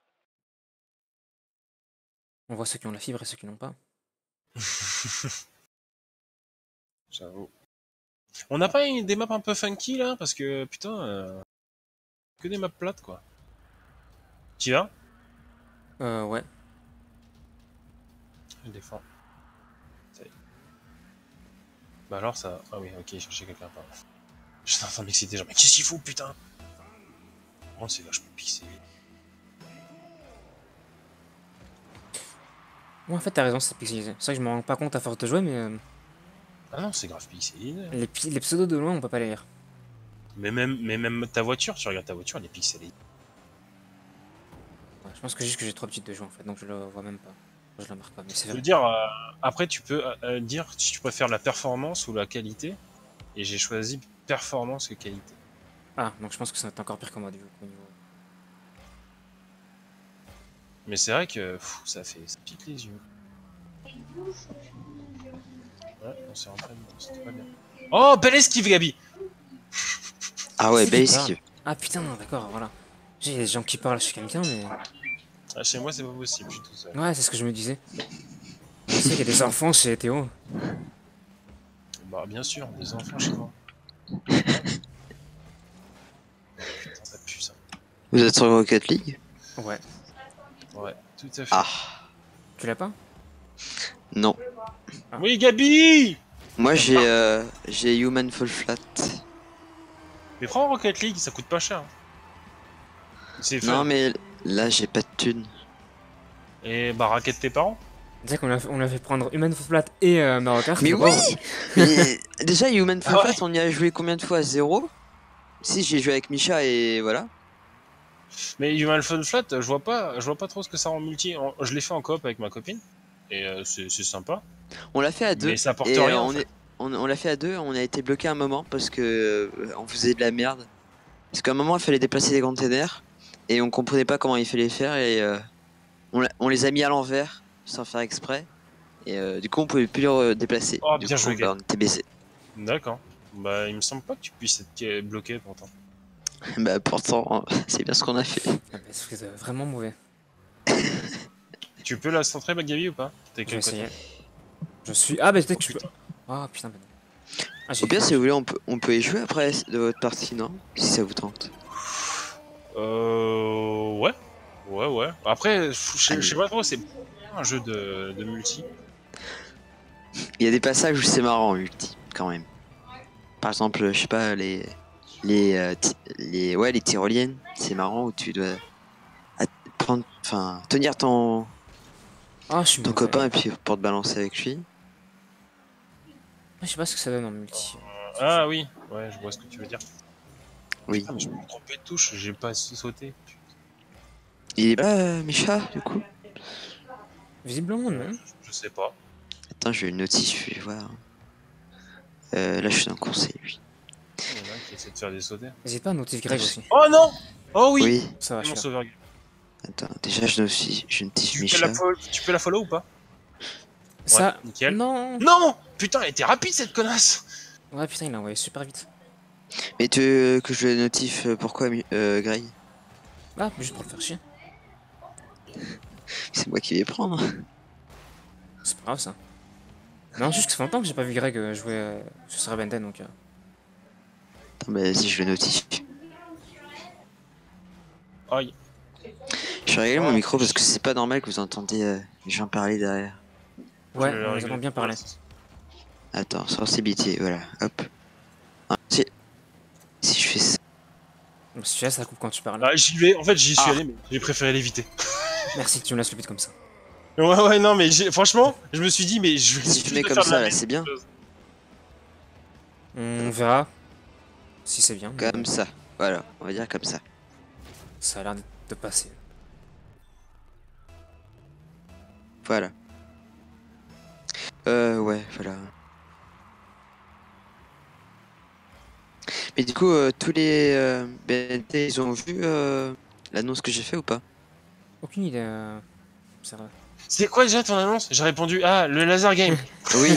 On voit ceux qui ont la fibre et ceux qui n'ont pas. J'avoue. On n'a pas des maps un peu funky là? Parce que putain, que des maps plates quoi. Tu vas? Ouais. Je défends. Ça y est. Bah alors ça. Ah oui, ok, j'ai quelqu'un par là. J'étais en train de m'exciter, genre, mais qu'est-ce qu'il faut putain? Bon, c'est vachement pixelé. Ouais, en fait, t'as raison, c'est pixelisé. C'est vrai que je me rends pas compte à force de jouer, mais Ah non, c'est grave pixelé. les pseudos de loin, on peut pas les lire. Mais même ta voiture, tu regardes ta voiture, elle est pixelée. Ouais, je pense que juste que j'ai trop l'habitude de jouer en fait, donc je le vois même pas. Je le marque pas, mais c'est Je veux vrai. dire, après tu peux dire si tu préfères la performance ou la qualité, et j'ai choisi performance que qualité. Ah, donc je pense que ça va être encore pire que moi, du coup. Au niveau... Mais c'est vrai que ça pique les yeux. Ouais, on s'est rentré dedans, c'est pas bien. Oh, belle esquive, Gabi! Ah ouais, C'est belle qui parle. esquive. Ah putain, d'accord, voilà. J'ai des gens qui parlent chez quelqu'un, mais... Ah, chez moi, c'est pas possible, je suis tout seul. Ouais, c'est ce que je me disais. Je sais qu'il y a des enfants chez Théo. Bah, bien sûr, des enfants chez moi. Putain, ça pue ça. Vous êtes sur Rocket League? Ouais. Ouais, tout à fait. Ah, Tu l'as pas? non. Oui, Gabi! Moi j'ai Human Fall Flat. Mais prends Rocket League, ça coûte pas cher. Hein. C'est fun. Non mais là j'ai pas de thunes. Et bah, raquette tes parents? C'est qu'on on l'a fait prendre Human Flat et Mario Kart. Mais le oui pauvre. Mais déjà Human Fall Ah ouais. Flat on y a joué combien de fois? Zéro? Si j'ai joué avec Misha et voilà. Mais Human Fun Flat, je vois pas trop ce que ça rend multi. Je l'ai fait en coop avec ma copine. Et c'est sympa. On l'a fait à deux. Mais ça apporte et rien, en fait. on l'a fait à deux, on a été bloqué un moment parce que on faisait de la merde. Parce qu'à un moment il fallait déplacer des containers et on comprenait pas comment il fallait faire et on les a mis à l'envers sans faire exprès. Et du coup on pouvait plus les déplacer. Oh, Du bien coup joué, bah, on était baissé. D'accord. Bah, il me semble pas que tu puisses être bloqué pourtant. Bah pourtant c'est bien ce qu'on a fait. Ah, mais c'est vraiment mauvais. Tu peux la centrer, Gabi, ou pas? T'es Je vais quel côté? essayer. Je suis... Ah, bah peut-être que je peux... putain. Ah, putain, bah non. Ah, j'ai Au pire faim. si vous voulez on peut y jouer après de votre partie, non? Si ça vous tente. Ouais. Ouais. Après, je sais Allez. pas trop, c'est un jeu de multi. Il y a des passages où c'est marrant ulti quand même. Par exemple je sais pas les tyroliennes, c'est marrant où tu dois prendre, enfin tenir ton Ah, je suis mauvais. copain et puis pour te balancer avec lui. Ah, je sais pas ce que ça donne en multi. Ah oui, ouais, je vois ce que tu veux dire. Oui. Ah, mais je me suis trompé de touche, j'ai pas sauté. Il est pas Misha du coup. Visiblement, non. Je sais pas. Attends, j'ai une notif, je vais voir. Là je suis dans le conseil lui. Il y en a un qui essaie de faire des sauter. N'hésite pas à noter Greg aussi. Oh non! Oh oui! Oui. Ça va, C'est je mon suis là. sauveur. Attends, déjà je notifie Misha. Tu peux la follow ou pas? Ça... nickel. Non. Non! Putain, elle était rapide cette connasse! Ouais, putain, il a envoyé super vite. Mais tu veux que je le notif pourquoi Grey? Ah, juste pour te faire chier. C'est moi qui vais prendre. C'est pas grave, ça. Non, juste que ça fait longtemps que j'ai pas vu Greg jouer sur Sarabenten, donc... Attends, bah vas-y, je le notifie. Aïe. Je vais régler Oh, mon micro parce que c'est pas normal que vous entendiez les gens parler derrière. Ouais, Je vais nous régler. avons bien parlé. Attends, sensibilité, voilà, hop. Ah, si je fais ça. Si tu laisses, ça coupe quand tu parles. Ah, j'y vais, en fait j'y suis Ah. allé, mais j'ai préféré l'éviter. Merci que tu me laisses le but comme ça. Ouais, non, mais franchement, je me suis dit, mais je vais Si je juste mets de comme faire de la ça, là, merde. c'est bien. On verra si c'est bien. mais Comme ça, voilà, on va dire comme ça. ça a l'air de passer. Voilà. Ouais, voilà. Mais du coup, tous les BNT, ils ont vu l'annonce que j'ai fait ou pas? Aucune idée. C'est vrai. C'est quoi déjà ton annonce? J'ai répondu, ah, le laser game. Oui.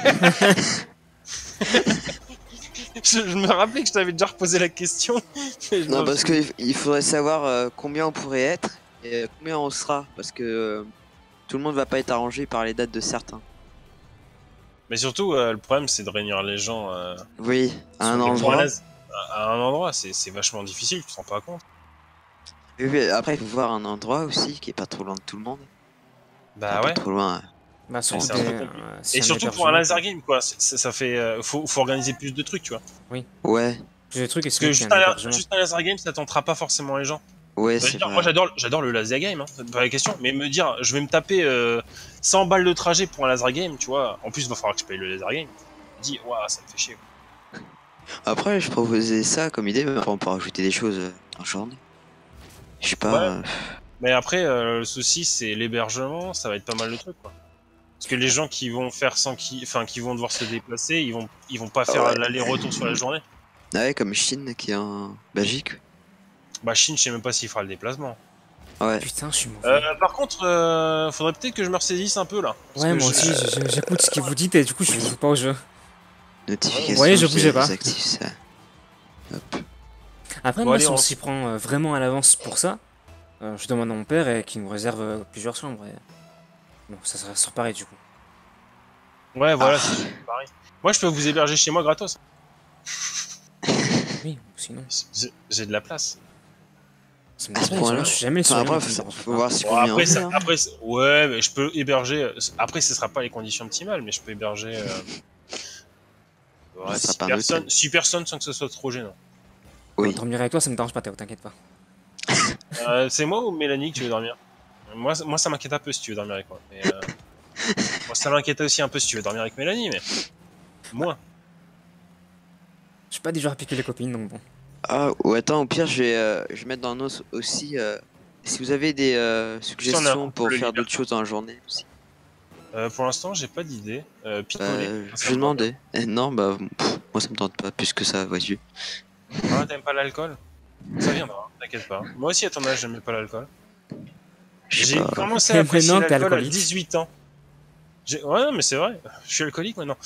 je me rappelais que je t'avais déjà reposé la question. mais je Non, m'en parce souviens. qu'il faudrait savoir combien on pourrait être et combien on sera. Parce que tout le monde va pas être arrangé par les dates de certains. Mais surtout, le problème c'est de réunir les gens Oui, à un pour endroit. à un endroit, c'est vachement difficile, tu te rends pas compte. Oui, après, il faut voir un endroit aussi qui est pas trop loin de tout le monde. Bah Enfin, ouais. pas trop loin. Bah, surtout c'est un des, peu compliqué. si Et un surtout pour un hébergement, laser quoi. game, quoi. Ça fait. Faut organiser plus de trucs, tu vois. Ouais, Plus de trucs et Parce sinon que qu'il y a un hébergement. juste un laser game, ça tentera pas forcément les gens. ouais, Je veux c'est dire, moi vrai. j'adore le laser game, hein, c'est pas la question. Mais me dire, je vais me taper 100 balles de trajet pour un laser game, tu vois. En plus, il va falloir que je paye le laser game. Je me dis, waouh, ça me fait chier. Quoi. Après, je proposais ça comme idée, mais après, on peut rajouter des choses en journée. Je sais pas. Ouais. Mais après, le souci, c'est l'hébergement, ça va être pas mal de trucs, quoi. Parce que les gens qui vont faire qui vont devoir se déplacer, ils vont pas faire Ouais. l'aller-retour sur la journée. Ah ouais, comme Chine qui est en Belgique. Bah, Chine, je sais même pas s'il fera le déplacement. Ouais. Putain, je suis mauvais. Par contre, faudrait peut-être que je me ressaisisse un peu là. Parce Ouais, que moi aussi, j'écoute ce que vous dites et du coup, je joue pas au jeu. Vous Notification, voyez, je je bougeais pas. désactive ça. Hop. Après, Bon, moi, allez, si on on... s'y prend vraiment à l'avance pour ça, je demande à mon père et qu'il nous réserve plusieurs chambres. Et... Bon, ça sera pareil du coup. Ouais, Ah. voilà, c'est pareil. Moi, je peux vous héberger chez moi gratos. Oui, ou sinon. J'ai de la place. Ça me À ce dérange point-là. pas, je suis jamais Enfin, sur Lyon, après, donc ça me dérange faut pas. voir c'est Bon, combien on après, est. Hein. ouais, mais je peux héberger. Après, ce sera pas les conditions optimales, mais je peux héberger Ça sera 6 pas un personnes, hôtel. 6 personnes sans que ce soit trop gênant. Oui. Dormir avec toi, ça me dérange pas, Théo, t'inquiète pas. C'est moi ou Mélanie que tu veux dormir? Moi, ça m'inquiète un peu si tu veux dormir avec moi. Mais, moi, ça m'inquiète aussi un peu si tu veux dormir avec Mélanie, mais moi. Je suis pas du genre à piquer les copines, donc bon. Ah, ou attends, au pire, je vais mettre dans nos aussi. Si vous avez des Si on a un suggestions couple pour faire libre. d'autres choses dans la journée aussi. Pour l'instant, j'ai pas d'idée. Picoler. Je vais demander. Non, bah, moi ça me tente pas plus que ça, vois-tu. Ah, t'aimes pas l'alcool? Ça viendra, t'inquiète pas. Moi aussi, à ton âge, j'aimais pas l'alcool. Je sais J'ai pas. commencé à Et apprécier maintenant, t'es l'alcool à alcoolique. 18 ans. Ouais, non, mais c'est vrai. Je suis alcoolique maintenant.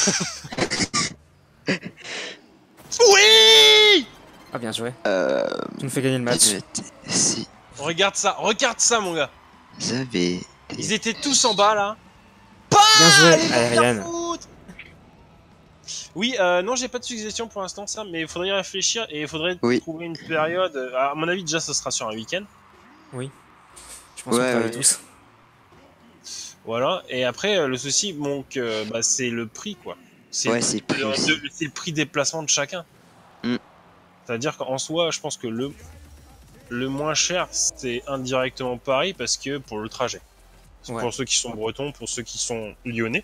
Oui! Ah, bien joué. Euh, Tu nous fais gagner le match. Si Regarde ça, mon gars. vous avez. Ils étaient tous en bas, là. Bien joué, Allez, allez, faire Ryan. foot. Oui, non, j'ai pas de suggestion pour l'instant, ça, mais il faudrait y réfléchir et il faudrait Oui. trouver une période. À mon avis, déjà, ce sera sur un week-end. Oui. Je pense qu'on Ouais, travaille ouais. tous. Voilà. Et après, le souci, bon, bah, c'est le prix, quoi. C'est Ouais, c'est le prix aussi. c'est le prix déplacement de chacun. Mm. C'est-à-dire qu'en soi, je pense que le moins cher, c'est indirectement Paris parce que pour le trajet. Ouais. Pour ceux qui sont bretons, pour ceux qui sont lyonnais.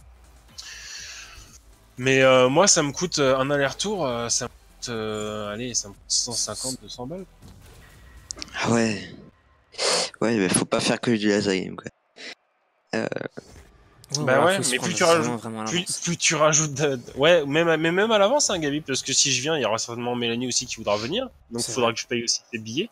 Mais moi, ça me coûte un aller-retour, ça me coûte, allez, ça me coûte 150, 200 balles. Ah ouais. Ouais, mais faut pas faire que du laser game, quoi. Ouais, Bah voilà, ouais, faut s'y mais prendre plus tu vraiment, rajoutes, vraiment à plus, l'avance. plus tu rajoutes, ouais, même à l'avance, hein, Gabi, parce que si je viens, il y aura certainement Mélanie aussi qui voudra venir, donc il C'est faudra vrai. que je paye aussi tes billets.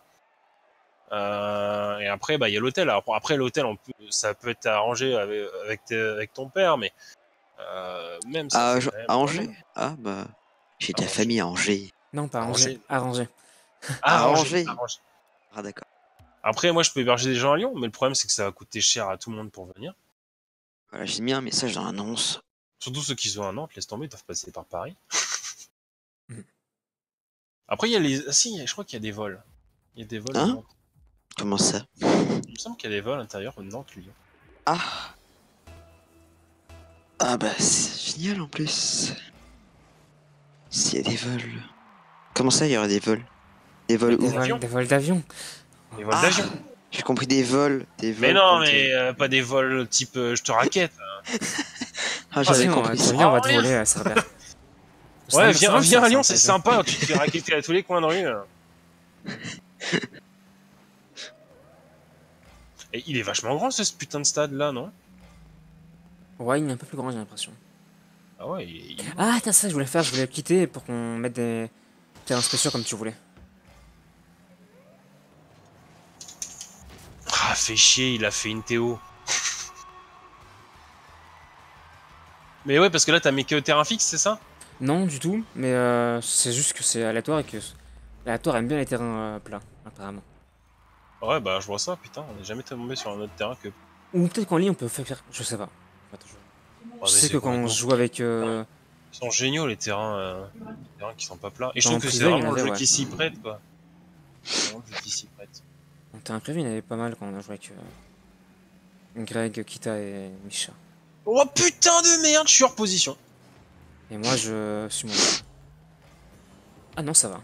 Et après, bah, il y a l'hôtel. Alors après, l'hôtel, ça peut être arrangé avec ton père, mais même ça fait quand même À pas Angers? mal. Ah bah. J'ai de la Arrangé. famille à Angers. Non, pas arranger. Arrangé. Arranger. À Arrangé. Angers? Arrangé. Ah d'accord. Après, moi, je peux héberger des gens à Lyon, mais le problème, c'est que ça va coûter cher à tout le monde pour venir. Voilà, j'ai mis un message dans l'annonce. Surtout ceux qui sont à Nantes, laisse tomber, ils doivent passer par Paris. Mhm. Après, il y a les. Ah, si, je crois qu'il y a des vols. Il y a des vols de Hein? Nantes. Comment ça? Il me semble qu'il y a des vols intérieurs de Nantes, Lyon. Ah! Ah bah c'est génial en plus. S'il y a des vols. Comment ça, il y aura des vols? Des vols Des où? Avion. vols d'avion. Des vols Ah! d'avion. J'ai compris des vols. Des vols Mais non, comme mais pas des vols type je te raquette. Ah, j'avais Vas-y, compris tu ça. viens, on va Oh, te rien. voler, Cerbère. Ouais, viens à Lyon, ça, c'est sympa, tu te fais raqueter à tous les coins de rue. Et il est vachement grand ce putain de stade là, non? Ouais, il est un peu plus grand, j'ai l'impression. Ah ouais, Ah, t'as ça, je voulais faire, je voulais quitter pour qu'on mette des terrains spéciaux comme tu voulais. Ah, fait chier, il a fait une Théo. Mais ouais, parce que là t'as mis que terrain fixe, c'est ça? Non, du tout, mais c'est juste que c'est aléatoire et que l'aléatoire aime bien les terrains plats, apparemment. Ouais, bah je vois ça, putain, on est jamais tombé sur un autre terrain que. Ou peut-être qu'en ligne on peut faire. Je sais pas. Attends, Ah, je mais sais c'est que quand on complètement- joue avec. Ils sont géniaux les terrains qui sont pas plats. Et je Dans trouve que c'est privé, il y en vraiment le avait, jeu ouais. qui s'y prête, quoi. C'est vraiment le jeu qui s'y prête. En terrain privé, il y en avait pas mal quand on a joué avec Greg, Kita et Misha. Oh putain de merde, je suis hors position. Et moi, je suis mon. Ah non, ça va.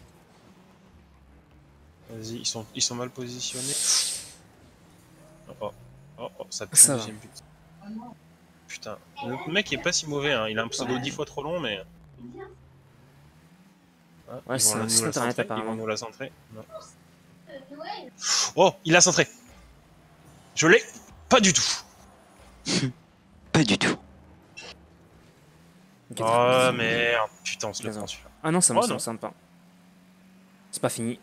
Vas-y, ils sont mal positionnés. Ça pue Ça le va. deuxième but. Putain, le mec est pas si mauvais, hein. Il a un pseudo 10 fois trop long, mais. Ah, Ouais, ils c'est vont un nous site la internet, centrer, ils vont apparemment. nous la centrer. Non. Oh, il a centré. Je l'ai pas du tout. Pas du tout. Ok, Oh merde, putain, on se le Raison. prend celui-là. Ah non, ça Oh, me non. semble pas. C'est pas fini.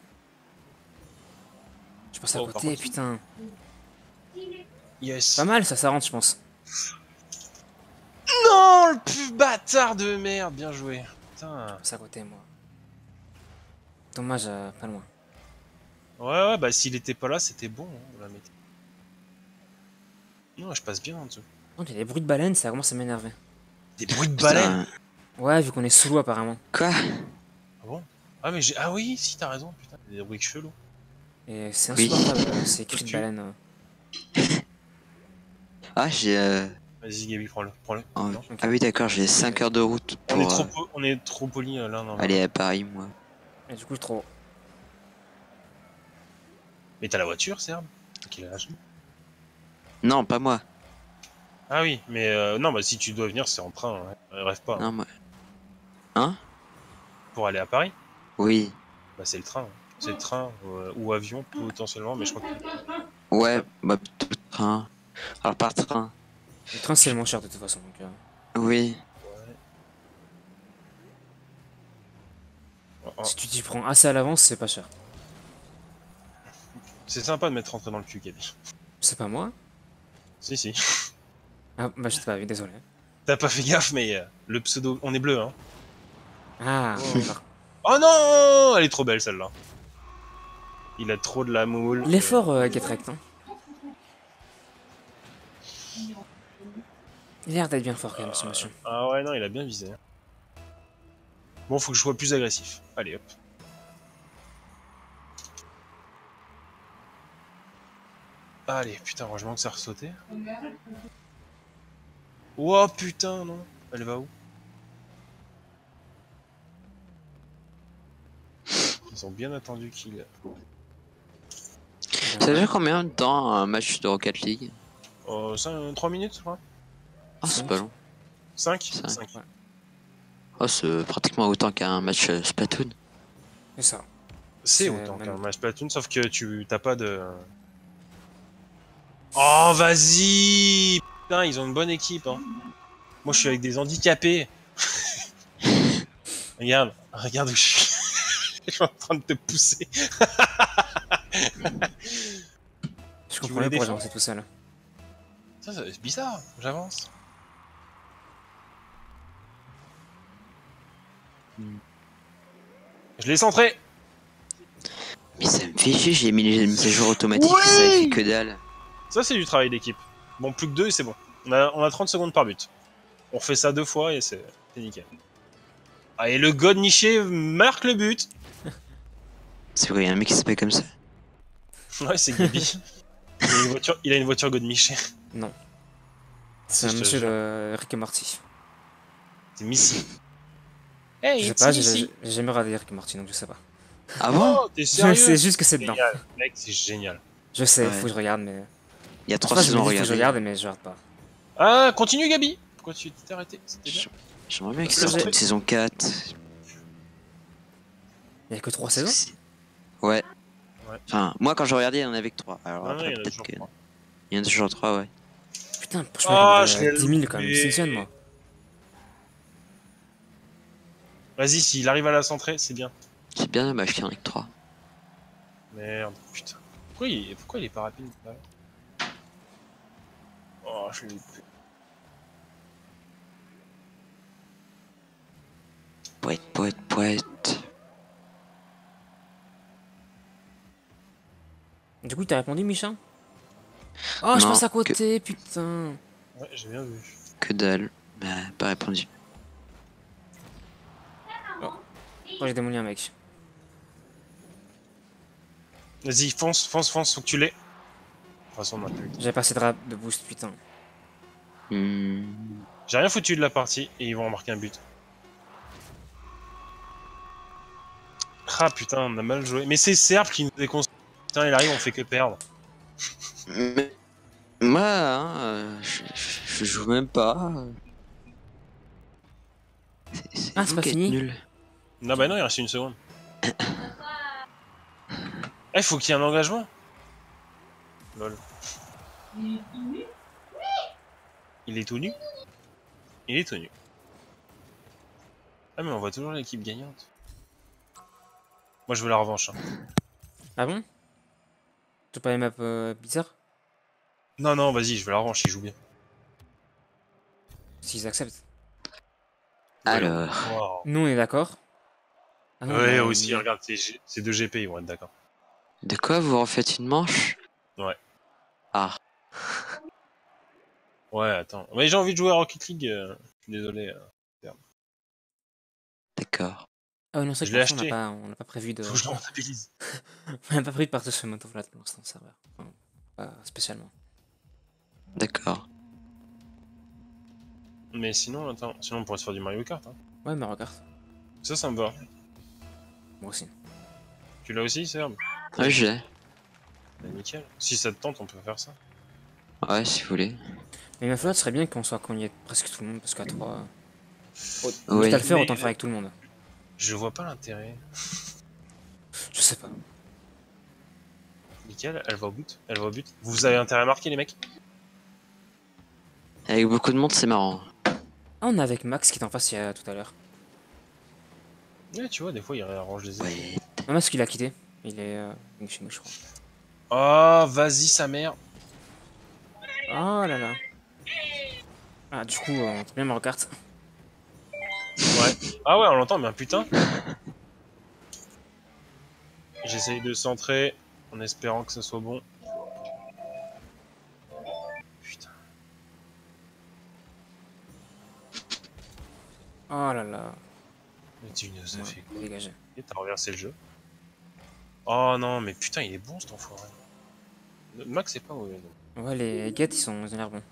Je passe à Oh, par côté, contre- putain. Yes. Pas mal, ça rentre, je pense. Non, le plus bâtard de merde, bien joué. Putain. Je passe à côté, moi. Dommage, pas loin. Ouais, bah s'il était pas là, c'était bon. Hein, on la mettait. Non, je passe bien en dessous. Donc, il y a des bruits de baleines, ça commence à m'énerver. Des bruits de baleine. Putain. Ouais, vu qu'on est sous l'eau, apparemment. Quoi? Ah bon? Ah mais j'ai... Ah oui, si t'as raison, putain. Des bruits chelous. Et c'est Oui. insupportable, ces cris de Tu- baleines. Ah, j'ai. Vas-y Gabi, prends-le. Prends-le. Oh, Non. ah oui, d'accord, j'ai 5 heures de route On est pour on est trop poli l'un dans aller l'autre. à Paris, moi. Et du coup, trop. Mais t'as la voiture, Serbe? Quel âge? Non, pas moi. Ah oui, mais non, bah si tu dois venir, c'est en train. Ouais. Rêve pas. Hein. Non, moi. Hein? Pour aller à Paris, Oui. bah c'est le train. Hein. C'est le train ou avion potentiellement, mais je crois que. Ouais, bah, tout train. Alors, par train. Le train, c'est le moins cher de toute façon. Donc, Oui. Oh, oh. si tu t'y prends assez à l'avance, c'est pas cher. C'est sympa de mettre rentré dans le cul, Gabi. C'est pas moi? Si, si. Ah, bah, je t'ai pas vu, désolé. T'as pas fait gaffe, mais le pseudo. On est bleu, hein. Ah, Oh. d'accord. Oh non! Elle est trop belle celle-là. Il a trop de la moule. Il est fort, Getrect. Hein. Il a l'air d'être bien fort, quand même, ce monsieur. Ah ouais, non, il a bien visé. Bon, faut que je sois plus agressif. Allez, hop. Allez, putain, heureusement que ça a ressauté. Oh putain, non. Elle va où? Ils ont bien attendu qu'il... Ça dure combien de temps un match de Rocket League? 3 minutes, je crois. Ah, c'est pas long. 5 Cinq. 5. Ouais. Oh, c'est pratiquement autant qu'un match Splatoon. C'est ça. C'est C'est autant même- qu'un match Splatoon, sauf que tu t'as pas de... Oh, vas-y! Putain, ils ont une bonne équipe, hein. Moi, je suis avec des handicapés. Regarde où je suis. Je suis en train de te pousser. Je voulais comprends pourquoi défendre j'avance tout seul. Ça, c'est bizarre. J'avance. Je l'ai centré. Mais ça me fait chier, j'ai mis les mises à jour automatiques, Oui, ça fait que dalle. Ça, c'est du travail d'équipe. Bon, plus que 2 et c'est bon. On a 30 secondes par but. On refait ça 2 fois et c'est nickel. Ah, et le God Niché marque le but. C'est vrai, il y a un mec qui s'appelle comme ça. Ouais, c'est Gabi. Il a une voiture God Niché. Non. Si, C'est un je te monsieur jure. de Rick et Morty. C'est Missy. Je Hey, sais it's pas, Missy. j'ai jamais regardé Rick et Morty, donc je sais pas. Ah bon? Oh, t'es Je sérieux? sais juste que c'est dedans. Génial. Mec, c'est génial. Je sais, Ouais. faut que je regarde, mais... Il y a 3 Enfin, je me saisons à dis, faut que je regarder. regarde, mais je regarde pas. Ah, continue Gabi. Pourquoi tu t'es arrêté? C'était bien. J'aimerais bien que Parce ça que sorte une saison 4. Il y a que 3 saisons? Ouais. Ouais. Enfin, moi quand je regardais, il y en avait que 3. Alors Non, non, après, il y en a peut-être toujours que. 3. Il y en a toujours 3, ouais. Putain, je Ah, peux je regarder l'ai 10 000 quand même, loupé. Simpson, moi. Vas-y, s'il arrive à la centrer, c'est bien. C'est bien dommage qu'il y en ait que 3. Merde, putain. Pourquoi il est pas rapide là? Oh, je l'ai loupé. Poète. Du coup, t'as répondu, Micha? Oh, je Non, passe à côté, putain. Ouais, j'ai bien vu. Que dalle. Bah, pas répondu. Oh, j'ai démoli un mec. Vas-y, fonce, faut que tu l'aies. De toute façon, on a plus. J'avais pas assez de boost, putain. J'ai rien foutu de la partie et ils vont marquer un but. Ah putain, on a mal joué. Mais c'est Serp qui nous déconstruit. Putain, il arrive, on fait que perdre. Mais... Moi, hein, je joue même pas. Ah, vous c'est pas qui êtes fini? nul. Non, bah non, il reste une seconde. Il faut qu'il y ait un engagement. Lol. Il est tout nu? Il est tout nu. Ah mais on voit toujours l'équipe gagnante. Moi je veux la revanche. Hein. Ah bon? T'as pas les maps bizarres? Non non vas-y, je veux la revanche, ils jouent bien. S'ils acceptent. Alors, Wow. Nous, on est d'accord. Ah non, Ouais bah, aussi, regarde, c'est 2 GP, ils vont être d'accord. de quoi vous refaites une manche? Ouais. Ah, Ouais, attends. Mais j'ai envie de jouer à Rocket League, je suis désolé. d'accord. Ah ouais, non, c'est Je vrai l'ai que pour l'instant, acheté. on n'a pas prévu de. Faut que je le rentabilise. On n'a pas prévu de partir sur Mountain Flat pour l'instant, ça va. Enfin, pas spécialement. D'accord. Mais sinon, attends, sinon on pourrait se faire du Mario Kart. Hein. Ouais, mais regarde, Ça me va. moi aussi. Tu l'as aussi, Serbe? Ouais, je l'ai. Bah, nickel. Si ça te tente, on peut faire ça. Ouais, si vous voulez. Mais ma flotte serait bien qu'on y ait presque tout le monde, parce qu'à 3. Quitte Oui. à le faire, Mais autant le faire avec tout le monde. je vois pas l'intérêt. Je sais pas. Nickel, elle va au but. Elle va au but. Vous avez intérêt à marquer, les mecs? Avec beaucoup de monde, c'est marrant. Ah, on est avec Max qui est en face il y a tout à l'heure. Ouais, tu vois, des fois, il arrange les équipes. Ouais. Non, Max, il a quitté. Il est chez nous, je crois. Oh, vas-y, sa mère. Oh là là. Ah, du coup, on peut bien me regarder. Ouais. Ah ouais, on l'entend, mais un putain. J'essaye de centrer en espérant que ce soit bon. Putain. Oh là là. Mais tu nous as fait quoi? Dégagé. Et t'as renversé le jeu. Oh non, mais putain, il est bon cet enfoiré. Max, c'est pas mauvais. Non. Ouais, les guettes, ils ont l'air bons.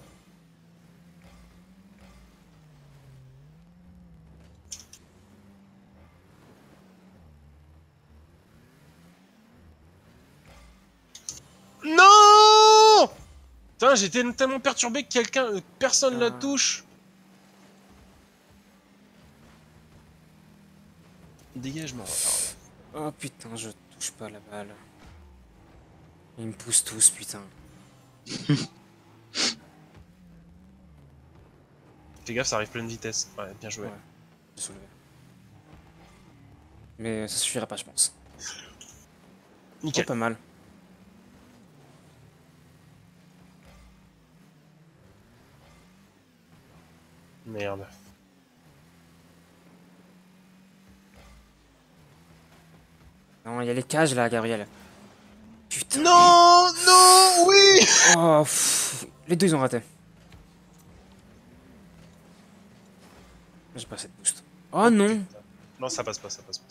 Non! Putain, j'étais tellement perturbé que personne la Ah. touche. Dégagement. Oh putain, je touche pas la balle. Ils me poussent tous, putain. Fais gaffe, ça arrive pleine vitesse. Ouais, bien joué. Ouais, j'ai soulevé. Mais ça suffira pas, je pense. Oh, Nickel. pas mal. Merde. Non, il y a les cages là, Gabriel. Putain. Non, non, oui. Oh, pff, les deux ils ont raté. J'ai pas assez de boost. Oh non. Putain. Non, ça passe pas, ça passe pas.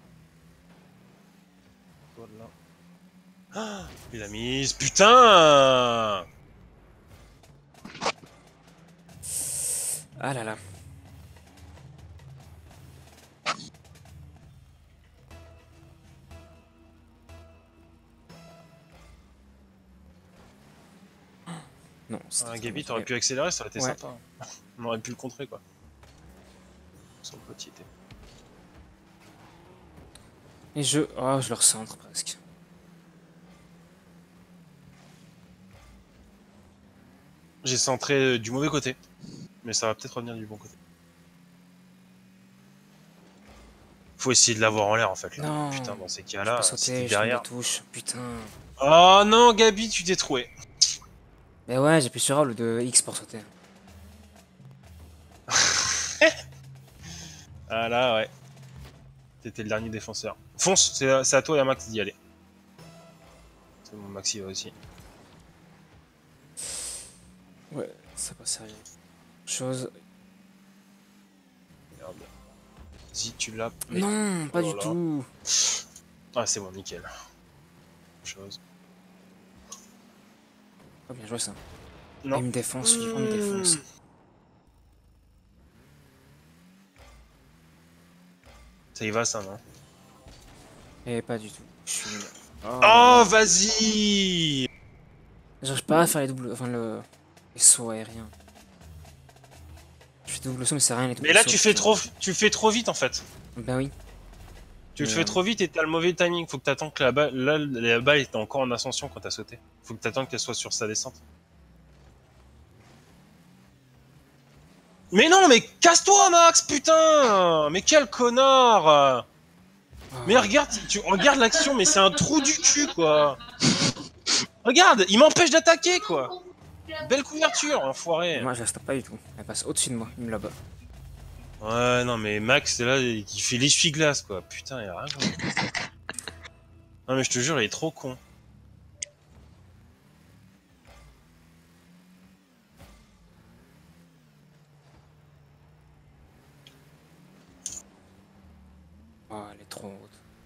Voilà. Ah, il a mise, putain. Ah là là. Non, Ah, Gabi, t'aurais pu accélérer, ça aurait été Ouais. sympa. On aurait pu le contrer, quoi. Son petit était. Et je... Oh, je le recentre presque. J'ai centré du mauvais côté. Mais ça va peut-être revenir du bon côté. Faut essayer de l'avoir en l'air, en fait. Là. Non. Putain, dans ces Je peux cas-là, pas si sauter, t'es je fais des derrière... touches. Putain. Oh non, Gabi, tu t'es troué. Mais ouais, j'ai appuyé sur A au lieu de X pour sauter. Ah là, ouais. T'étais le dernier défenseur. Fonce, c'est à toi et à Max d'y aller. C'est bon, Max y va aussi. Ouais, c'est pas sérieux. Chose... Merde. Si tu l'as... Non, pas Oh du là là. tout. Ah, c'est bon, nickel. Chose. Oh, bien joué ça. Non. Il me défonce, il me défonce. Ça y va, ça, non? Et pas du tout. Je suis nul. Oh, vas-y! J'arrive pas à faire les doubles... Enfin, les sauts aériens. Je fais des doubles sauts, mais c'est rien les doubles Mais là, sauts, tu fais trop vite, en fait. Ben oui. Tu le Mais, fais trop vite et t'as le mauvais timing. Faut que t'attends que la balle était encore en ascension quand t'as sauté. Faut que t'attends qu'elle soit sur sa descente. Mais non, mais casse-toi, Max, putain! Mais quel connard! Ah. Mais regarde, tu regardes l'action, mais c'est un trou du cul, quoi! Regarde, il m'empêche d'attaquer, quoi! Belle couverture, enfoiré! Moi, je la stoppe pas du tout. Elle passe au-dessus de moi, il me la bat. Ouais, non, mais Max, c'est là, il fait l'essuie-glace, quoi. Putain, il a rien. Non, mais je te jure, il est trop con. Oh, elle est trop haute.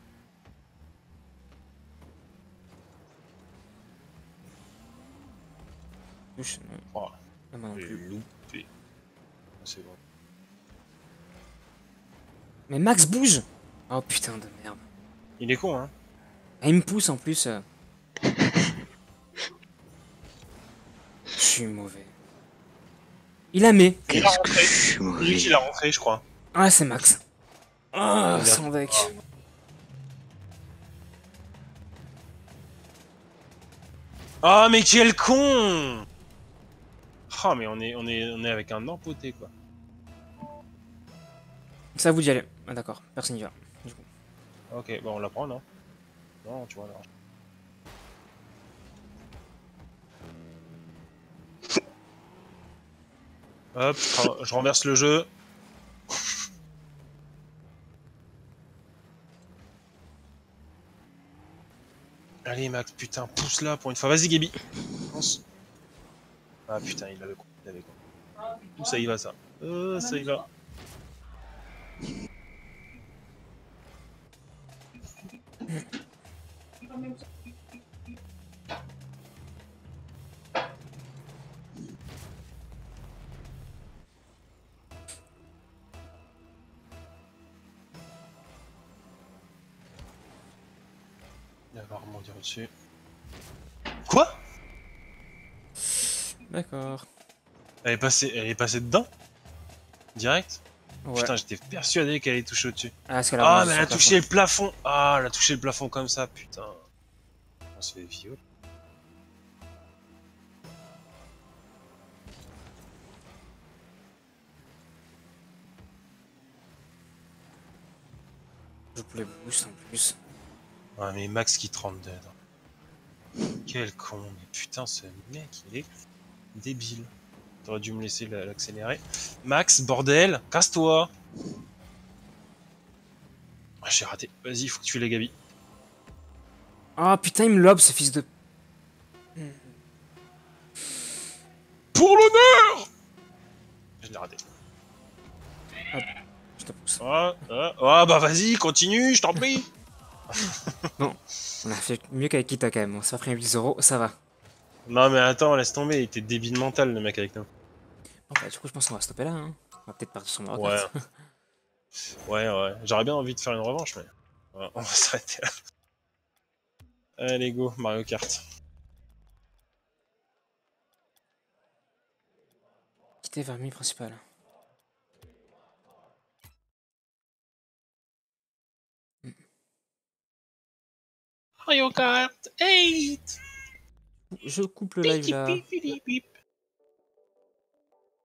Touche, non. Oh, Ah, moi non j'ai plus. loupé. C'est bon. Mais Max bouge! Oh putain de merde. Il est con, hein. Ah, il me pousse en plus. Je suis mauvais. Il a mis. Il a Qu'est-ce que rentré. je suis C'est lui mauvais. qui l'a rentré, je crois. Ah, c'est Max. Ah, Il a- sans deck. Ah, mais quel con! Ah, mais on est avec un empoté, quoi. C'est à vous d'y aller. Ah, d'accord, personne n'y va. Du coup. Ok, bon, on la prend, non? Non, tu vois, là. Hop, je renverse le jeu. Allez, Max, putain, pousse là pour une fois. Vas-y, Gaby. Pense. Ah, putain, il avait con. Il avait con. Où ça y va, ça? Ça y va. Il va rebondir au-dessus. Quoi? D'accord. Elle est passée dedans? Direct? Ouais. Putain, j'étais persuadé qu'elle allait toucher au-dessus. Ah, est-ce qu'elle a Ah, rebondi mais sur elle a le touché plafond? le plafond. Ah, elle a touché le plafond comme ça, putain. On se fait viol. Je voulais boost en plus. Ah, mais Max qui 32. Quel con. Mais putain, ce mec, il est débile. T'aurais dû me laisser l'accélérer. Max, bordel, casse-toi. Ah, j'ai raté. Vas-y, faut que tu fais la Gabi. Ah putain, il me lobe ce fils de. Pour l'honneur! Je l'ai raté. Je te pousse. Ah, bah vas-y, continue, je t'en prie. Bon, on a fait mieux qu'avec Kita quand même. On s'est pris un 8-0, ça va. Non, mais attends, laisse tomber. Il était débile mental, le mec avec nous. Bon, bah, du coup, je pense qu'on va stopper là. Hein. On va peut-être partir sur Mario Ouais, Kart. ouais. J'aurais bien envie de faire une revanche, mais ouais, on va s'arrêter là. Allez, go, Mario Kart. Quitter vers le menu principal. Mario Kart 8. Je coupe le live là.